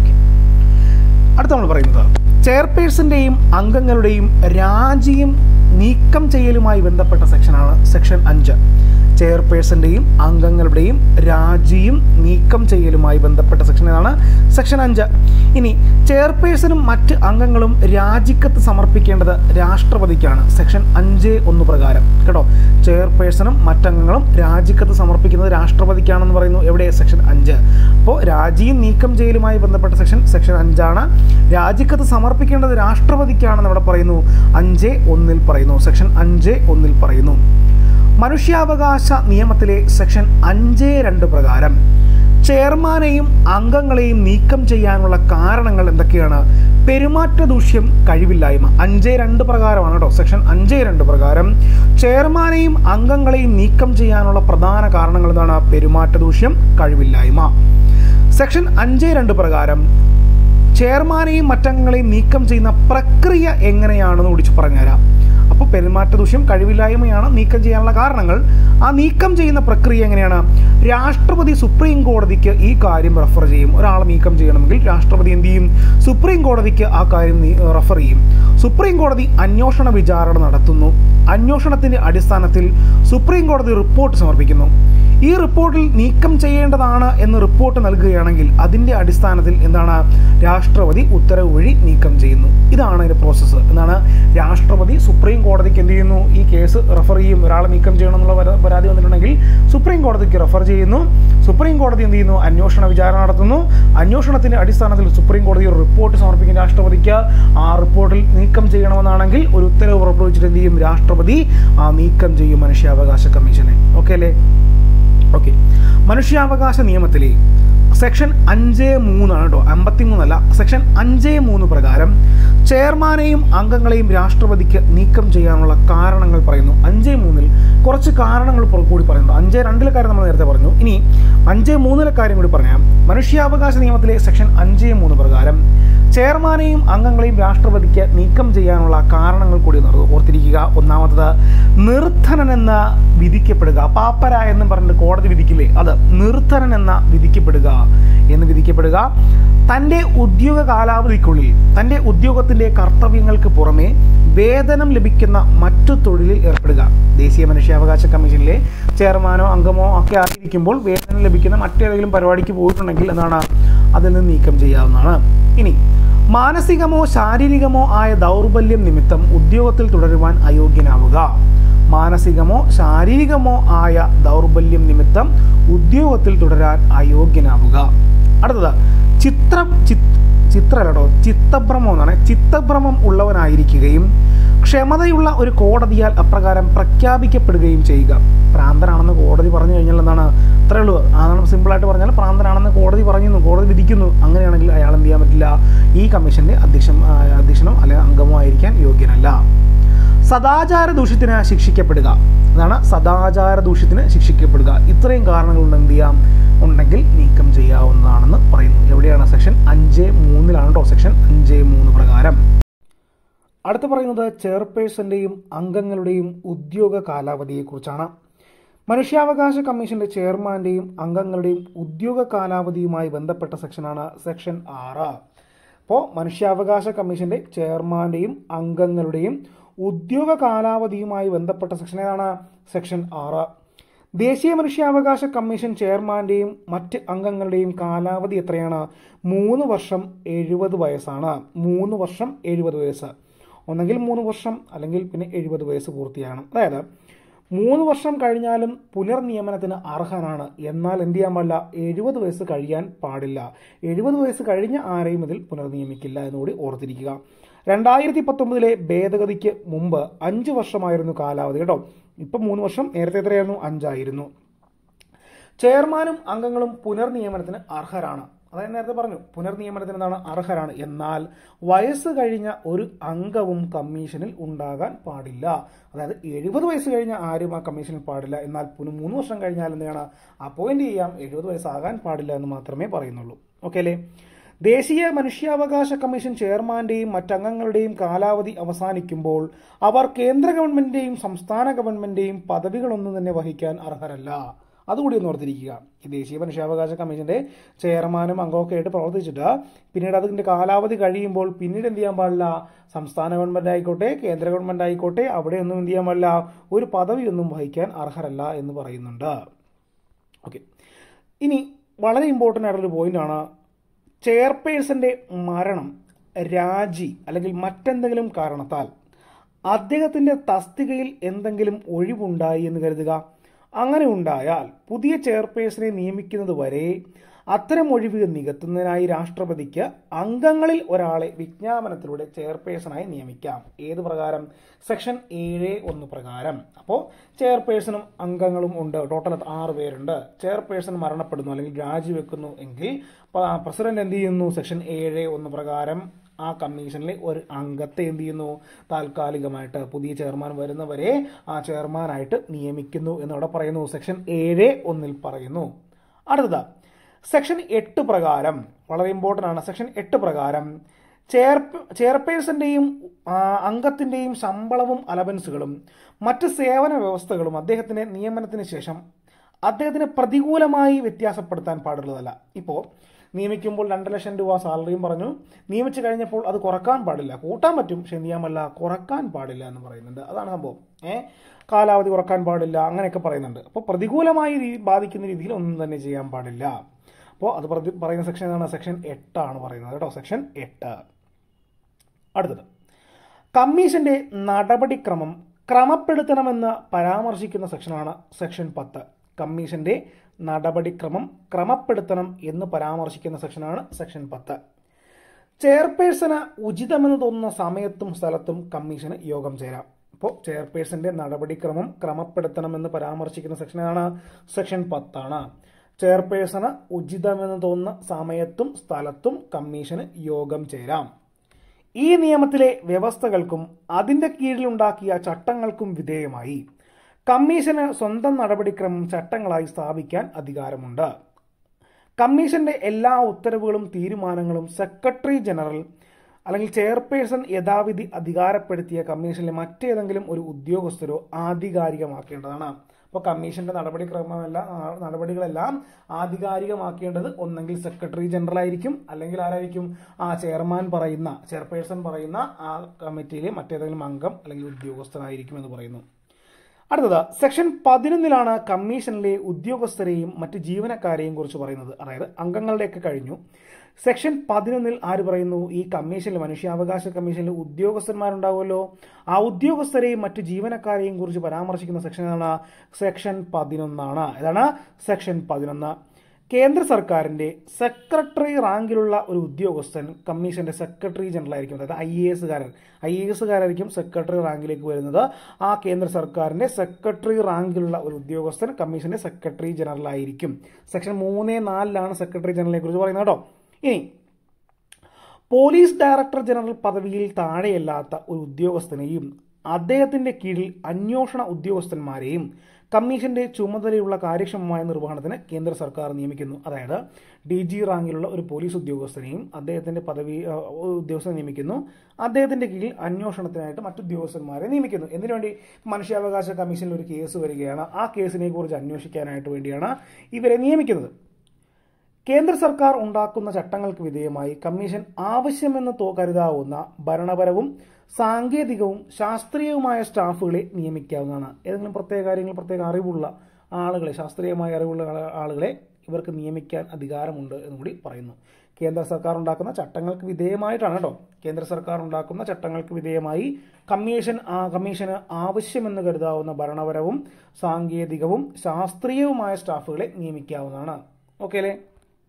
അടുത്ത നമ്മൾ പറയുന്നത് ചെയർപേഴ്സൻ്റെയും അംഗങ്ങളുടെയും രാജിയും നീക്കം ചെയ്യലുമായി ബന്ധപ്പെട്ട സെക്ഷനാണ് സെക്ഷൻ അഞ്ച്. ചെയർപേഴ്സൻ്റെയും അംഗങ്ങളുടെയും രാജിയും നീക്കം ചെയ്യലുമായി ബന്ധപ്പെട്ട സെക്ഷൻ ഏതാണ്? സെക്ഷൻ അഞ്ച്. ഇനി ചെയർപേഴ്സണും മറ്റ് അംഗങ്ങളും രാജിക്കത്ത് സമർപ്പിക്കേണ്ടത് രാഷ്ട്രപതിക്കാണ്. സെക്ഷൻ അഞ്ച് ഒന്ന് പ്രകാരം കേട്ടോ. ചെയർപേഴ്സണും മറ്റംഗങ്ങളും രാജിക്കത്ത് സമർപ്പിക്കുന്നത് രാഷ്ട്രപതിക്കാണെന്ന് പറയുന്നു. എവിടെ? സെക്ഷൻ അഞ്ച്. അപ്പോൾ രാജിയും നീക്കം ചെയ്യലുമായി ബന്ധപ്പെട്ട സെക്ഷൻ സെക്ഷൻ അഞ്ചാണ്. രാജിക്കത്ത് സമർപ്പിക്കേണ്ടത് രാഷ്ട്രപതിക്കാണെന്ന് ഇവിടെ പറയുന്നു. അഞ്ച് ഒന്നിൽ പറയുന്നു. സെക്ഷൻ അഞ്ച് ഒന്നിൽ പറയുന്നു. മനുഷ്യാവകാശ നിയമത്തിലെ സെക്ഷൻ അഞ്ച് രണ്ട് പ്രകാരം ചെയർമാനെയും അംഗങ്ങളെയും നീക്കം ചെയ്യാനുള്ള കാരണങ്ങൾ എന്തൊക്കെയാണ്? പെരുമാറ്റ ദൂഷ്യം, കഴിവില്ലായ്മ. അഞ്ച് രണ്ട് പ്രകാരമാണ് കേട്ടോ. സെക്ഷൻ അഞ്ച് രണ്ട് പ്രകാരം ചെയർമാനെയും അംഗങ്ങളെയും നീക്കം ചെയ്യാനുള്ള പ്രധാന കാരണങ്ങൾ എന്താണ്? പെരുമാറ്റ ദൂഷ്യം, കഴിവില്ലായ്മ. സെക്ഷൻ അഞ്ച് രണ്ട് പ്രകാരം ചെയർമാനെയും മറ്റംഗങ്ങളെയും നീക്കം ചെയ്യുന്ന പ്രക്രിയ എങ്ങനെയാണെന്ന് വിളിച്ച് പറഞ്ഞുതരാം. അപ്പോൾ പെരുമാറ്റ ദൂഷ്യം, കഴിവില്ലായ്മയാണ് നീക്കം ചെയ്യാനുള്ള കാരണങ്ങൾ. ആ നീക്കം ചെയ്യുന്ന പ്രക്രിയ എങ്ങനെയാണ്? രാഷ്ട്രപതി സുപ്രീം കോടതിക്ക് ഈ കാര്യം റെഫർ ചെയ്യും. ഒരാളെ നീക്കം ചെയ്യണമെങ്കിൽ രാഷ്ട്രപതി എന്ത് ചെയ്യും? സുപ്രീം കോടതിക്ക് ആ കാര്യം റെഫർ ചെയ്യും. സുപ്രീം കോടതി അന്വേഷണ വിചാരണ നടത്തുന്നു. അന്വേഷണത്തിന്റെ അടിസ്ഥാനത്തിൽ സുപ്രീം കോടതി റിപ്പോർട്ട് സമർപ്പിക്കുന്നു. ഈ റിപ്പോർട്ടിൽ നീക്കം ചെയ്യേണ്ടതാണ് എന്ന് റിപ്പോർട്ട് നൽകുകയാണെങ്കിൽ അതിൻ്റെ അടിസ്ഥാനത്തിൽ എന്താണ്? രാഷ്ട്രപതി ഉത്തരവ് വഴി നീക്കം ചെയ്യുന്നു. ഇതാണ് അതിൻ്റെ പ്രോസസ്സ്. എന്താണ്? രാഷ്ട്രപതി സുപ്രീം കോടതിക്ക് എന്ത് ചെയ്യുന്നു? ഈ കേസ് റെഫർ ചെയ്യും. ഒരാളെ നീക്കം ചെയ്യണം എന്നുള്ള പരാതി വന്നിട്ടുണ്ടെങ്കിൽ സുപ്രീം കോടതിക്ക് റെഫർ ചെയ്യുന്നു. സുപ്രീം കോടതി എന്ത് ചെയ്യുന്നു? അന്വേഷണ വിചാരണ നടത്തുന്നു. അന്വേഷണത്തിന്റെ അടിസ്ഥാനത്തിൽ സുപ്രീം കോടതി ഒരു റിപ്പോർട്ട് സമർപ്പിക്കും രാഷ്ട്രപതിക്ക്. ആ റിപ്പോർട്ടിൽ നീക്കം ചെയ്യണമെന്നാണെങ്കിൽ ഒരു ഉത്തരവ് പുറപ്പെടുവിച്ചിട്ട് എന്ത് ചെയ്യും? രാഷ്ട്രപതി ആ നീക്കം ചെയ്യും മനുഷ്യാവകാശ കമ്മീഷനെ. ഓക്കെ അല്ലേ? ഓക്കെ. മനുഷ്യാവകാശ നിയമത്തിലെ സെക്ഷൻ അഞ്ച് മൂന്നാണ് കേട്ടോ, അമ്പത്തി മൂന്നല്ല. സെക്ഷൻ അഞ്ച് മൂന്ന് പ്രകാരം ചെയർമാനെയും അംഗങ്ങളെയും രാഷ്ട്രപതിക്ക് നീക്കം ചെയ്യാനുള്ള കാരണങ്ങൾ പറയുന്നു. അഞ്ച് മൂന്നിൽ കുറച്ച് കാരണങ്ങൾ കൂടി പറയുന്നു. അഞ്ച് രണ്ടിലെ കാര്യം നമ്മൾ നേരത്തെ പറഞ്ഞു. ഇനി അഞ്ച് മൂന്നിലെ കാര്യം കൂടി പറയാം. മനുഷ്യാവകാശ നിയമത്തിലെ സെക്ഷൻ അഞ്ച് മൂന്ന് പ്രകാരം ചെയർമാനെയും അംഗങ്ങളെയും രാഷ്ട്രപതിക്ക് നീക്കം ചെയ്യാനുള്ള കാരണങ്ങൾ കൂടി ഓർത്തിരിക്കുക. ഒന്നാമത്തത്, നിർധനൻ എന്ന വിധിക്കപ്പെടുക. പാപ്പര എന്ന് പറഞ്ഞിട്ട് കോടതി വിധിക്കില്ലേ, അത് നിർധനൻ എന്ന വിധിക്കപ്പെടുക എന്ന് വിധിക്കപ്പെടുക. തൻ്റെ ഉദ്യോഗ കാലാവധിക്കുള്ളിൽ തൻ്റെ ഉദ്യോഗത്തിൻ്റെ കർത്തവ്യങ്ങൾക്ക് പുറമെ വേതനം ലഭിക്കുന്ന മറ്റു തൊഴിലിൽ ഏർപ്പെടുക. ദേശീയ മനുഷ്യാവകാശ കമ്മീഷനിലെ ചെയർമാനോ അംഗമോ ഒക്കെ ആയിരിക്കുമ്പോൾ വേതനം ലഭിക്കുന്ന മറ്റേതെങ്കിലും പരിപാടിക്ക് പോയിട്ടുണ്ടെങ്കിൽ എന്താണ്? അതിൽ നിന്ന് നീക്കം ചെയ്യാവുന്നതാണ്. ഇനി മാനസികമോ ശാരീരികമോ ആയ ദൗർബല്യം നിമിത്തം ഉദ്യോഗത്തിൽ തുടരുവാൻ അയോഗ്യനാവുക. മാനസികമോ ശാരീരികമോ ആയ ദൗർബല്യം നിമിത്തം ഉദ്യോഗത്തിൽ തുടരാൻ അയോഗ്യനാവുക. അടുത്തത്, ചിത്രം ചിത്രലടോ ചിത്തഭ്രമം എന്നാണ്. ചിത്തഭ്രമം ഉള്ളവനായിരിക്കുകയും ക്ഷമതയുള്ള ഒരു കോടതിയാൽ അപ്രകാരം പ്രഖ്യാപിക്കപ്പെടുകയും ചെയ്യുക. പ്രാന്തനാണെന്ന് കോടതി പറഞ്ഞു കഴിഞ്ഞാൽ എന്താണ്? അത്രേ ഉള്ളൂ. അതാണ് സിമ്പിളായിട്ട് പറഞ്ഞാൽ പ്രാന്തനാണെന്ന് കോടതി പറയുന്നു, കോടതി വിധിക്കുന്നു. അങ്ങനെയാണെങ്കിൽ അയാൾ എന്ത് ചെയ്യാൻ പറ്റില്ല? ഈ കമ്മീഷന്റെ അധ്യക്ഷൻ അധ്യക്ഷനോ അല്ലെങ്കിൽ അംഗമോ ആയിരിക്കാൻ യോഗ്യനല്ല. സദാചാര ദൂഷ്യത്തിന് ശിക്ഷിക്കപ്പെടുക. അതാണ് സദാചാര ദൂഷ്യത്തിന് ശിക്ഷിക്കപ്പെടുക. ഇത്രയും കാരണങ്ങളുണ്ട് എന്ത് ചെയ്യാം ഉണ്ടെങ്കിൽ നീക്കം ചെയ്യാവുന്നതാണെന്ന് പറയുന്നു. എവിടെയാണ്? സെക്ഷൻ അഞ്ച് മൂന്നിലാണ് കേട്ടോ. സെക്ഷൻ അഞ്ച് മൂന്ന് പ്രകാരം. അടുത്ത് പറയുന്നത് ചെയർപേഴ്സന്റെയും അംഗങ്ങളുടെയും ഉദ്യോഗ കാലാവധിയെക്കുറിച്ചാണ്. മനുഷ്യാവകാശ കമ്മീഷന്റെ ചെയർമാന്റെയും അംഗങ്ങളുടെയും ഉദ്യോഗ കാലാവധിയുമായി ബന്ധപ്പെട്ട സെക്ഷനാണ് സെക്ഷൻ ആറ്. അപ്പോൾ മനുഷ്യാവകാശ കമ്മീഷന്റെ ചെയർമാന്റെയും അംഗങ്ങളുടെയും ഉദ്യോഗ കാലാവധിയുമായി ബന്ധപ്പെട്ട സെക്ഷൻ ഏതാണ്? സെക്ഷൻ ആറ്. ദേശീയ മനുഷ്യാവകാശ കമ്മീഷൻ ചെയർമാന്റെയും മറ്റ് അംഗങ്ങളുടെയും കാലാവധി എത്രയാണ്? മൂന്ന് വർഷം എഴുപത് വയസ്സാണ്. മൂന്ന് വർഷം എഴുപത് വയസ്സ്. ഒന്നെങ്കിൽ മൂന്ന് വർഷം അല്ലെങ്കിൽ പിന്നെ എഴുപത് വയസ്സ് പൂർത്തിയാണ്. അതായത് മൂന്ന് വർഷം കഴിഞ്ഞാലും പുനർനിയമനത്തിന് അർഹനാണ്. എന്നാൽ എന്ത് ചെയ്യാൻ പാടില്ല? എഴുപത് വയസ്സ് കഴിയാൻ പാടില്ല. എഴുപത് വയസ്സ് കഴിഞ്ഞ ആരെയും ഇതിൽ പുനർനിയമിക്കില്ല എന്നുകൂടി ഓർത്തിരിക്കുക. രണ്ടായിരത്തി പത്തൊമ്പതിലെ ഭേദഗതിക്ക് മുമ്പ് അഞ്ച് വർഷമായിരുന്നു കാലാവധി കേട്ടോ. ഇപ്പം മൂന്ന് വർഷം, നേരത്തെ എത്രയായിരുന്നു? അഞ്ചായിരുന്നു. ചെയർമാനും അംഗങ്ങളും പുനർനിയമനത്തിന് അർഹരാണ്. അതായത് നേരത്തെ പറഞ്ഞു പുനർനിയമനത്തിന് എന്താണ്? അർഹരാണ്. എന്നാൽ വയസ്സ് കഴിഞ്ഞ ഒരു അംഗവും കമ്മീഷനിൽ ഉണ്ടാകാൻ പാടില്ല. അതായത് എഴുപത് വയസ്സ് കഴിഞ്ഞ ആരും ആ കമ്മീഷനിൽ പാടില്ല. എന്നാൽ മൂന്ന് വർഷം കഴിഞ്ഞാൽ എന്താണ്? അപ്പോയിന്റ് ചെയ്യാം. എഴുപത് വയസ്സാകാൻ പാടില്ല എന്ന് മാത്രമേ പറയുന്നുള്ളൂ. ഓക്കെ അല്ലേ? ദേശീയ മനുഷ്യാവകാശ കമ്മീഷൻ ചെയർമാന്റെയും മറ്റംഗങ്ങളുടെയും കാലാവധി അവസാനിക്കുമ്പോൾ അവർ കേന്ദ്ര ഗവൺമെന്റിന്റെയും സംസ്ഥാന ഗവൺമെന്റിന്റെയും പദവികളൊന്നും തന്നെ വഹിക്കാൻ അർഹരല്ല. അതുകൂടി ഒന്ന് ഓർത്തിരിക്കുക. ഈ ദേശീയ മനുഷ്യാവകാശ കമ്മീഷന്റെ ചെയർമാനും അംഗമൊക്കെ ആയിട്ട് പ്രവർത്തിച്ചിട്ട് പിന്നീട് അതിന്റെ കാലാവധി കഴിയുമ്പോൾ പിന്നീട് എന്ത് ചെയ്യാൻ പാടില്ല? സംസ്ഥാന ഗവൺമെന്റ് ആയിക്കോട്ടെ കേന്ദ്ര ഗവൺമെന്റ് ആയിക്കോട്ടെ അവിടെ ഒന്നും എന്ത് ചെയ്യാൻ പാടില്ല? ഒരു പദവിയൊന്നും വഹിക്കാൻ അർഹരല്ല എന്ന് പറയുന്നുണ്ട്. ഓക്കെ. ഇനി വളരെ ഇമ്പോർട്ടൻ്റ് ആയിട്ടുള്ളൊരു പോയിന്റാണ്, ചെയർപേഴ്സന്റെ മരണം, രാജി അല്ലെങ്കിൽ മറ്റെന്തെങ്കിലും കാരണത്താൽ അദ്ദേഹത്തിന്റെ തസ്തികയിൽ എന്തെങ്കിലും ഒഴിവുണ്ടായി എന്ന് കരുതുക. അങ്ങനെ ഉണ്ടായാൽ പുതിയ ചെയർപേഴ്സണെ നിയമിക്കുന്നത് വരെ അത്തരം ഒഴിവ് നികത്തുന്നതിനായി രാഷ്ട്രപതിക്ക് അംഗങ്ങളിൽ ഒരാളെ വിജ്ഞാപനത്തിലൂടെ ചെയർപേഴ്സണായി നിയമിക്കാം. ഏത് പ്രകാരം? സെക്ഷൻ ഏഴ് ഒന്ന് പ്രകാരം. അപ്പോൾ ചെയർപേഴ്സണും അംഗങ്ങളും ഉണ്ട്. ടോട്ടൽ ആറ് പേരുണ്ട്. ചെയർപേഴ്സൺ മരണപ്പെടുന്നു അല്ലെങ്കിൽ രാജിവെക്കുന്നു എങ്കിൽ പ്രസിഡന്റ് എന്ത് ചെയ്യുന്നു? സെക്ഷൻ ഏഴ് ഒന്ന് പ്രകാരം ആ കമ്മീഷനിലെ ഒരു അംഗത്തെ എന്ത് ചെയ്യുന്നു? താൽക്കാലികമായിട്ട് പുതിയ ചെയർമാൻ വരുന്നവരെ ആ ചെയർമാനായിട്ട് നിയമിക്കുന്നു എന്നവിടെ പറയുന്നു. സെക്ഷൻ ഏഴ് ഒന്നിൽ പറയുന്നു. അടുത്തത് സെക്ഷൻ എട്ട് പ്രകാരം, വളരെ ഇമ്പോർട്ടൻ്റ് ആണ്. സെക്ഷൻ എട്ട് പ്രകാരം ചെയർ ചെയർപേഴ്സന്റെയും അംഗത്തിന്റെയും ശമ്പളവും അലവൻസുകളും മറ്റ് സേവന വ്യവസ്ഥകളും അദ്ദേഹത്തിന്റെ നിയമനത്തിന് ശേഷം അദ്ദേഹത്തിന് പ്രതികൂലമായി വ്യത്യാസപ്പെടുത്താൻ പാടുള്ളതല്ല. ഇപ്പോൾ നിയമിക്കുമ്പോൾ രണ്ട് ലക്ഷം രൂപ സാലറിയും പറഞ്ഞു, നിയമിച്ചു കഴിഞ്ഞപ്പോൾ അത് കുറക്കാൻ പാടില്ല. കൂട്ടാൻ പറ്റും, പക്ഷെ എന്ത് ചെയ്യാൻ പാടില്ല, കുറക്കാൻ പാടില്ല എന്ന് പറയുന്നുണ്ട്. അതാണ് സംഭവം. ഏഹ് കാലാവധി കുറക്കാൻ പാടില്ല, അങ്ങനെയൊക്കെ പറയുന്നുണ്ട്. അപ്പോൾ പ്രതികൂലമായി ബാധിക്കുന്ന രീതിയിൽ ഒന്നും തന്നെ ചെയ്യാൻ പാടില്ല. അപ്പോൾ അത് പറയുന്ന സെക്ഷൻ ഏതാണ്? സെക്ഷൻ എട്ടാണ് പറയുന്നത് കേട്ടോ. സെക്ഷൻ എട്ട്. അടുത്തത് കമ്മീഷന്റെ നടപടിക്രമം ക്രമപ്പെടുത്തണമെന്ന് പരാമർശിക്കുന്ന സെക്ഷനാണ് സെക്ഷൻ പത്ത്. കമ്മീഷന്റെ നടപടിക്രമം ക്രമപ്പെടുത്തണം എന്ന് പരാമർശിക്കുന്ന സെക്ഷനാണ് സെക്ഷൻ പത്ത്. ചെയർപേഴ്സണ് ഉചിതമെന്ന് തോന്നുന്ന സമയത്തും സ്ഥലത്തും കമ്മീഷന് യോഗം ചേരാം. അപ്പോൾ ചെയർപേഴ്സന്റെ നടപടിക്രമം ക്രമപ്പെടുത്തണമെന്ന് പരാമർശിക്കുന്ന സെക്ഷനാണ് സെക്ഷൻ പത്താണ്. ചെയർപേഴ്സണ് ഉചിതമെന്ന് തോന്നുന്ന സമയത്തും സ്ഥലത്തും കമ്മീഷന് യോഗം ചേരാം. ഈ നിയമത്തിലെ വ്യവസ്ഥകൾക്കും അതിന്റെ കീഴിലുണ്ടാക്കിയ ചട്ടങ്ങൾക്കും വിധേയമായി കമ്മീഷന് സ്വന്തം നടപടിക്രമം ചട്ടങ്ങളായി സ്ഥാപിക്കാൻ അധികാരമുണ്ട്. കമ്മീഷന്റെ എല്ലാ ഉത്തരവുകളും തീരുമാനങ്ങളും സെക്രട്ടറി ജനറൽ അല്ലെങ്കിൽ ചെയർപേഴ്സൺ യഥാവിധി അധികാരപ്പെടുത്തിയ കമ്മീഷനിലെ മറ്റേതെങ്കിലും ഒരു ഉദ്യോഗസ്ഥരോ ആധികാരികമാക്കേണ്ടതാണ്. അപ്പോൾ കമ്മീഷന്റെ നടപടിക്രമമെല്ലാം നടപടികളെല്ലാം ആധികാരികമാക്കേണ്ടത് ഒന്നെങ്കിൽ സെക്രട്ടറി ജനറൽ ആയിരിക്കും, അല്ലെങ്കിൽ ആരായിരിക്കും? ആ ചെയർമാൻ പറയുന്ന ചെയർപേഴ്സൺ പറയുന്ന ആ കമ്മിറ്റിയിലെ മറ്റേതെങ്കിലും അംഗം അല്ലെങ്കിൽ ഉദ്യോഗസ്ഥനായിരിക്കും എന്ന് പറയുന്നു. അടുത്തത് സെക്ഷൻ പതിനൊന്നിലാണ് കമ്മീഷനിലെ ഉദ്യോഗസ്ഥരെയും മറ്റ് ജീവനക്കാരെയും കുറിച്ച് പറയുന്നത്. അതായത് അംഗങ്ങളുടെയൊക്കെ കഴിഞ്ഞു. സെക്ഷൻ പതിനൊന്നിൽ ആര് പറയുന്നു? ഈ കമ്മീഷനിൽ, മനുഷ്യാവകാശ കമ്മീഷനിൽ ഉദ്യോഗസ്ഥന്മാരുണ്ടാവുമല്ലോ, ആ ഉദ്യോഗസ്ഥരെയും മറ്റു ജീവനക്കാരെയും കുറിച്ച് പരാമർശിക്കുന്ന സെക്ഷൻ ഏതാണ്? സെക്ഷൻ പതിനൊന്നാണ്. ഏതാണ്? സെക്ഷൻ പതിനൊന്ന്. കേന്ദ്ര സർക്കാരിന്റെ സെക്രട്ടറി റാങ്കിലുള്ള ഒരു ഉദ്യോഗസ്ഥൻ കമ്മീഷന്റെ സെക്രട്ടറി ജനറൽ ആയിരിക്കും. അതായത് ഐ എ എസുകാരൻ ഐ എ എസുകാരായിരിക്കും സെക്രട്ടറി റാങ്കിലേക്ക് വരുന്നത്. ആ കേന്ദ്ര സർക്കാരിന്റെ സെക്രട്ടറി റാങ്കിലുള്ള ഒരു ഉദ്യോഗസ്ഥൻ കമ്മീഷന്റെ സെക്രട്ടറി ജനറൽ ആയിരിക്കും. സെക്ഷൻ മൂന്ന് നാലിലാണ് സെക്രട്ടറി ജനറലിനെ കുറിച്ച് പറയുന്നത് കേട്ടോ. ഇനി പോലീസ് ഡയറക്ടർ ജനറൽ പദവിയിൽ താഴെയല്ലാത്ത ഒരു ഉദ്യോഗസ്ഥനെയും അദ്ദേഹത്തിന്റെ കീഴിൽ അന്വേഷണ ഉദ്യോഗസ്ഥന്മാരെയും കമ്മീഷന്റെ ചുമതലയുള്ള കാര്യക്ഷമമായ നിർവഹണത്തിന് കേന്ദ്ര സർക്കാർ നിയമിക്കുന്നു. അതായത് ഡി ജി റാങ്കിലുള്ള ഒരു പോലീസ് ഉദ്യോഗസ്ഥനെയും അദ്ദേഹത്തിന്റെ പദവി ഉദ്യോഗസ്ഥനെ നിയമിക്കുന്നു. അദ്ദേഹത്തിന്റെ കീഴിൽ അന്വേഷണത്തിനായിട്ട് മറ്റുദ്യോഗസ്ഥന്മാരെ നിയമിക്കുന്നു. എന്തിനുവേണ്ടി? മനുഷ്യാവകാശ കമ്മീഷനിൽ ഒരു കേസ് വരികയാണ്, ആ കേസിനെ കുറിച്ച് അന്വേഷിക്കാനായിട്ട് വേണ്ടിയാണ് ഇവരെ നിയമിക്കുന്നത്. കേന്ദ്ര സർക്കാർ ഉണ്ടാക്കുന്ന ചട്ടങ്ങൾക്ക് വിധേയമായി കമ്മീഷൻ ആവശ്യമെന്ന് കരുതാവുന്ന ഭരണപരവും സാങ്കേതികവും ശാസ്ത്രീയവുമായ സ്റ്റാഫുകളെ നിയമിക്കാവുന്നതാണ്. ഏതെങ്കിലും പ്രത്യേക കാര്യങ്ങൾ പ്രത്യേക അറിവുള്ള ആളുകളെ, ശാസ്ത്രീയമായ അറിവുള്ള ആളുകളെ ഇവർക്ക് നിയമിക്കാൻ അധികാരമുണ്ട് എന്നുകൂടി പറയുന്നു. കേന്ദ്ര സർക്കാർ ഉണ്ടാക്കുന്ന ചട്ടങ്ങൾക്ക് വിധേയമായിട്ടാണ് കേട്ടോ. കേന്ദ്ര സർക്കാർ ഉണ്ടാക്കുന്ന ചട്ടങ്ങൾക്ക് വിധേയമായി കമ്മീഷൻ കമ്മീഷന് ആവശ്യമെന്ന് കരുതാവുന്ന ഭരണപരവും സാങ്കേതികവും ശാസ്ത്രീയവുമായ സ്റ്റാഫുകളെ നിയമിക്കാവുന്നതാണ്. ഓക്കെ അല്ലേ?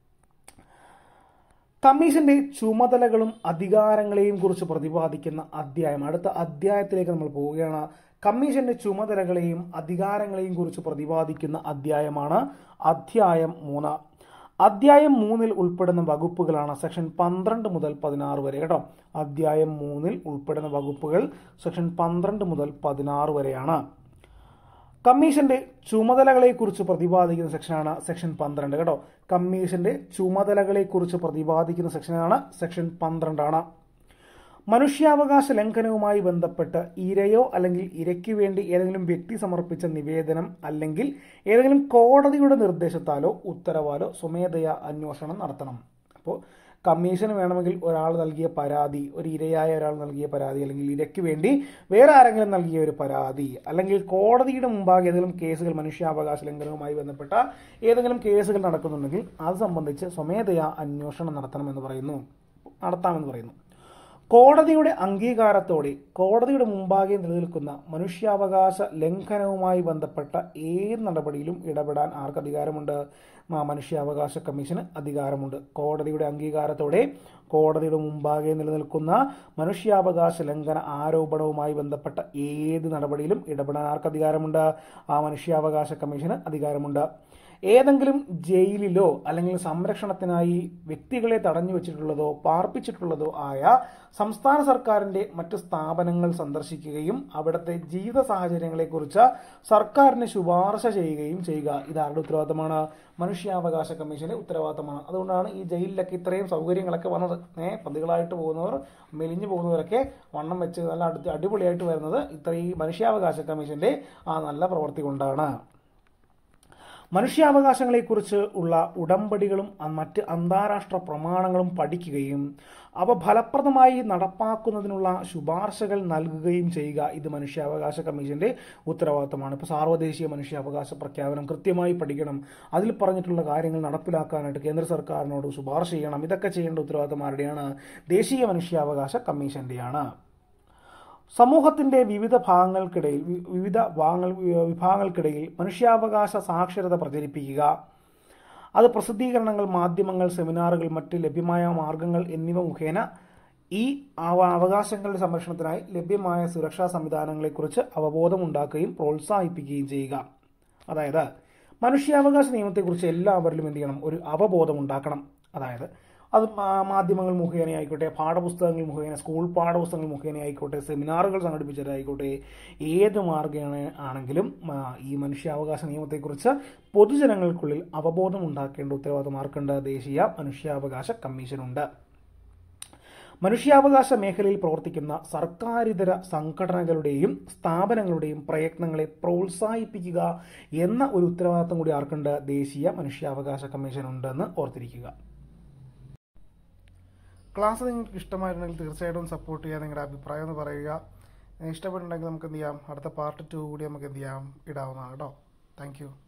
കമ്മീഷന്റെ ചുമതലകളും അധികാരങ്ങളെയും കുറിച്ച് പ്രതിപാദിക്കുന്ന അധ്യായം, അടുത്ത അധ്യായത്തിലേക്ക് നമ്മൾ പോവുകയാണ്. കമ്മീഷന്റെ ചുമതലകളെയും അധികാരങ്ങളെയും കുറിച്ച് പ്രതിപാദിക്കുന്ന അധ്യായമാണ് അധ്യായം മൂന്ന്. അധ്യായം മൂന്നിൽ ഉൾപ്പെടുന്ന വകുപ്പുകളാണ് സെക്ഷൻ പന്ത്രണ്ട് മുതൽ പതിനാറ് വരെ കേട്ടോ. അധ്യായം മൂന്നിൽ ഉൾപ്പെടുന്ന വകുപ്പുകൾ സെക്ഷൻ പന്ത്രണ്ട് മുതൽ പതിനാറ് വരെയാണ്. കമ്മീഷന്റെ ചുമതലകളെ കുറിച്ച് പ്രതിപാദിക്കുന്ന സെക്ഷനാണ് സെക്ഷൻ പന്ത്രണ്ട് കേട്ടോ. കമ്മീഷന്റെ ചുമതലകളെ കുറിച്ച് പ്രതിപാദിക്കുന്ന സെക്ഷനാണ് സെക്ഷൻ പന്ത്രണ്ടാണ്. മനുഷ്യാവകാശ ലംഘനവുമായി ബന്ധപ്പെട്ട് ഇരയോ അല്ലെങ്കിൽ ഇരയ്ക്ക് വേണ്ടി ഏതെങ്കിലും വ്യക്തി സമർപ്പിച്ച നിവേദനം അല്ലെങ്കിൽ ഏതെങ്കിലും കോടതിയുടെ നിർദ്ദേശത്താലോ ഉത്തരവാലോ സ്വമേധയാ അന്വേഷണം നടത്തണം. അപ്പോൾ കമ്മീഷന് വേണമെങ്കിൽ ഒരാൾ നൽകിയ പരാതി, ഒരു ഇരയായ ഒരാൾ നൽകിയ പരാതി, അല്ലെങ്കിൽ ഇരയ്ക്ക് വേണ്ടി വേറെ ആരെങ്കിലും നൽകിയ ഒരു പരാതി, അല്ലെങ്കിൽ കോടതിയുടെ മുമ്പാകെ ഏതെങ്കിലും കേസുകൾ, മനുഷ്യാവകാശ ലംഘനവുമായി ബന്ധപ്പെട്ട ഏതെങ്കിലും കേസുകൾ നടക്കുന്നുണ്ടെങ്കിൽ അത് സംബന്ധിച്ച് സ്വമേധയാ അന്വേഷണം നടത്തണമെന്ന് പറയുന്നു നടത്താമെന്ന് പറയുന്നു. കോടതിയുടെ അംഗീകാരത്തോടെ കോടതിയുടെ മുമ്പാകെ നിലനിൽക്കുന്ന മനുഷ്യാവകാശ ലംഘനവുമായി ബന്ധപ്പെട്ട ഏത് നടപടിയിലും ഇടപെടാൻ ആർക്ക് അധികാരമുണ്ട്? മനുഷ്യാവകാശ കമ്മീഷന് അധികാരമുണ്ട്. കോടതിയുടെ അംഗീകാരത്തോടെ കോടതിയുടെ മുമ്പാകെ നിലനിൽക്കുന്ന മനുഷ്യാവകാശ ലംഘന ആരോപണവുമായി ബന്ധപ്പെട്ട ഏത് നടപടിയിലും ഇടപെടാൻ ആർക്ക് അധികാരമുണ്ട്? ആ മനുഷ്യാവകാശ കമ്മീഷന് അധികാരമുണ്ട്. ഏതെങ്കിലും ജയിലിലോ അല്ലെങ്കിൽ സംരക്ഷണത്തിനായി വ്യക്തികളെ തടഞ്ഞു വെച്ചിട്ടുള്ളതോ പാർപ്പിച്ചിട്ടുള്ളതോ ആയ സംസ്ഥാന സർക്കാരിന്റെ മറ്റ് സ്ഥാപനങ്ങൾ സന്ദർശിക്കുകയും അവിടുത്തെ ജീവിത സാഹചര്യങ്ങളെക്കുറിച്ച് സർക്കാരിന് ശുപാർശ ചെയ്യുകയും ചെയ്യുക. ഇതാരുടെ ഉത്തരവാദിത്തമാണ്? മനുഷ്യാവകാശ കമ്മീഷന്റെ ഉത്തരവാദിത്തമാണ്. അതുകൊണ്ടാണ് ഈ ജയിലിലൊക്കെ ഇത്രയും സൗകര്യങ്ങളൊക്കെ വന്നത്. ഏഹ് പ്രതികളായിട്ട് പോകുന്നവർ, മെലിഞ്ഞു പോകുന്നവരൊക്കെ വണ്ണം വെച്ച് നല്ല അടുത്ത് അടിപൊളിയായിട്ട് വരുന്നത് ഇത്രയും മനുഷ്യാവകാശ കമ്മീഷന്റെ ആ നല്ല പ്രവൃത്തി കൊണ്ടാണ്. മനുഷ്യാവകാശങ്ങളെക്കുറിച്ച് ഉള്ള ഉടമ്പടികളും മറ്റ് അന്താരാഷ്ട്ര പ്രമാണങ്ങളും പഠിക്കുകയും അവ ഫലപ്രദമായി നടപ്പാക്കുന്നതിനുള്ള ശുപാർശകൾ നൽകുകയും ചെയ്യുക. ഇത് മനുഷ്യാവകാശ കമ്മീഷന്റെ ഉത്തരവാദിത്തമാണ്. ഇപ്പോൾ സാർവദേശീയ മനുഷ്യാവകാശ പ്രഖ്യാപനം കൃത്യമായി പഠിക്കണം, അതിൽ പറഞ്ഞിട്ടുള്ള കാര്യങ്ങൾ നടപ്പിലാക്കാനായിട്ട് കേന്ദ്ര സർക്കാരിനോട് ശുപാർശ ചെയ്യണം. ഇതൊക്കെ ചെയ്യേണ്ട ഉത്തരവാദിത്തം ആരുടെയാണ്? ദേശീയ മനുഷ്യാവകാശ കമ്മീഷന്റെയാണ്. സമൂഹത്തിന്റെ വിവിധ ഭാഗങ്ങൾക്കിടയിൽ വിവിധ ഭാഗങ്ങൾ വിഭാഗങ്ങൾക്കിടയിൽ മനുഷ്യാവകാശ സാക്ഷരത പ്രചരിപ്പിക്കുക, അത് പ്രസിദ്ധീകരണങ്ങൾ, മാധ്യമങ്ങൾ, സെമിനാറുകൾ, മറ്റ് ലഭ്യമായ മാർഗങ്ങൾ എന്നിവ മുഖേന ഈ അവകാശങ്ങളുടെ സംരക്ഷണത്തിനായി ലഭ്യമായ സുരക്ഷാ സംവിധാനങ്ങളെക്കുറിച്ച് അവബോധമുണ്ടാക്കുകയും പ്രോത്സാഹിപ്പിക്കുകയും ചെയ്യുക. അതായത് മനുഷ്യാവകാശ നിയമത്തെക്കുറിച്ച് എല്ലാവരിലും എന്ത് ചെയ്യണം? ഒരു അവബോധം ഉണ്ടാക്കണം. അതായത് അത് മാധ്യമങ്ങൾ മുഖേനയായിക്കോട്ടെ, പാഠപുസ്തകങ്ങൾ മുഖേന, സ്കൂൾ പാഠപുസ്തകങ്ങൾ മുഖേനയായിക്കോട്ടെ, സെമിനാറുകൾ സംഘടിപ്പിച്ചതായിക്കോട്ടെ, ഏത് മാർഗേണ ആണെങ്കിലും ഈ മനുഷ്യാവകാശ നിയമത്തെക്കുറിച്ച് പൊതുജനങ്ങൾക്കുള്ളിൽ അവബോധം ഉണ്ടാക്കേണ്ട ഉത്തരവാദിത്തം ആർക്കുണ്ട്? ദേശീയ മനുഷ്യാവകാശ കമ്മീഷനുണ്ട്. മനുഷ്യാവകാശ മേഖലയിൽ പ്രവർത്തിക്കുന്ന സർക്കാരിതര സംഘടനകളുടെയും സ്ഥാപനങ്ങളുടെയും പ്രയത്നങ്ങളെ പ്രോത്സാഹിപ്പിക്കുക എന്ന ഒരു ഉത്തരവാദിത്തം കൂടി ആർക്കുണ്ട്? ദേശീയ മനുഷ്യാവകാശ കമ്മീഷനുണ്ടെന്ന് ഓർത്തിരിക്കുക. ക്ലാസ് നിങ്ങൾക്ക് ഇഷ്ടമായിരുന്നെങ്കിൽ തീർച്ചയായിട്ടും സപ്പോർട്ട് ചെയ്യുക. നിങ്ങളുടെ അഭിപ്രായം എന്ന് പറയുക. ഇഷ്ടപ്പെട്ടുണ്ടെങ്കിൽ നമുക്ക് എന്ത് ചെയ്യാം? അടുത്ത പാർട്ട് ടു കൂടി നമുക്ക് എന്ത് ചെയ്യാം? ഇടാവുന്നതാണ് കേട്ടോ. Thank U.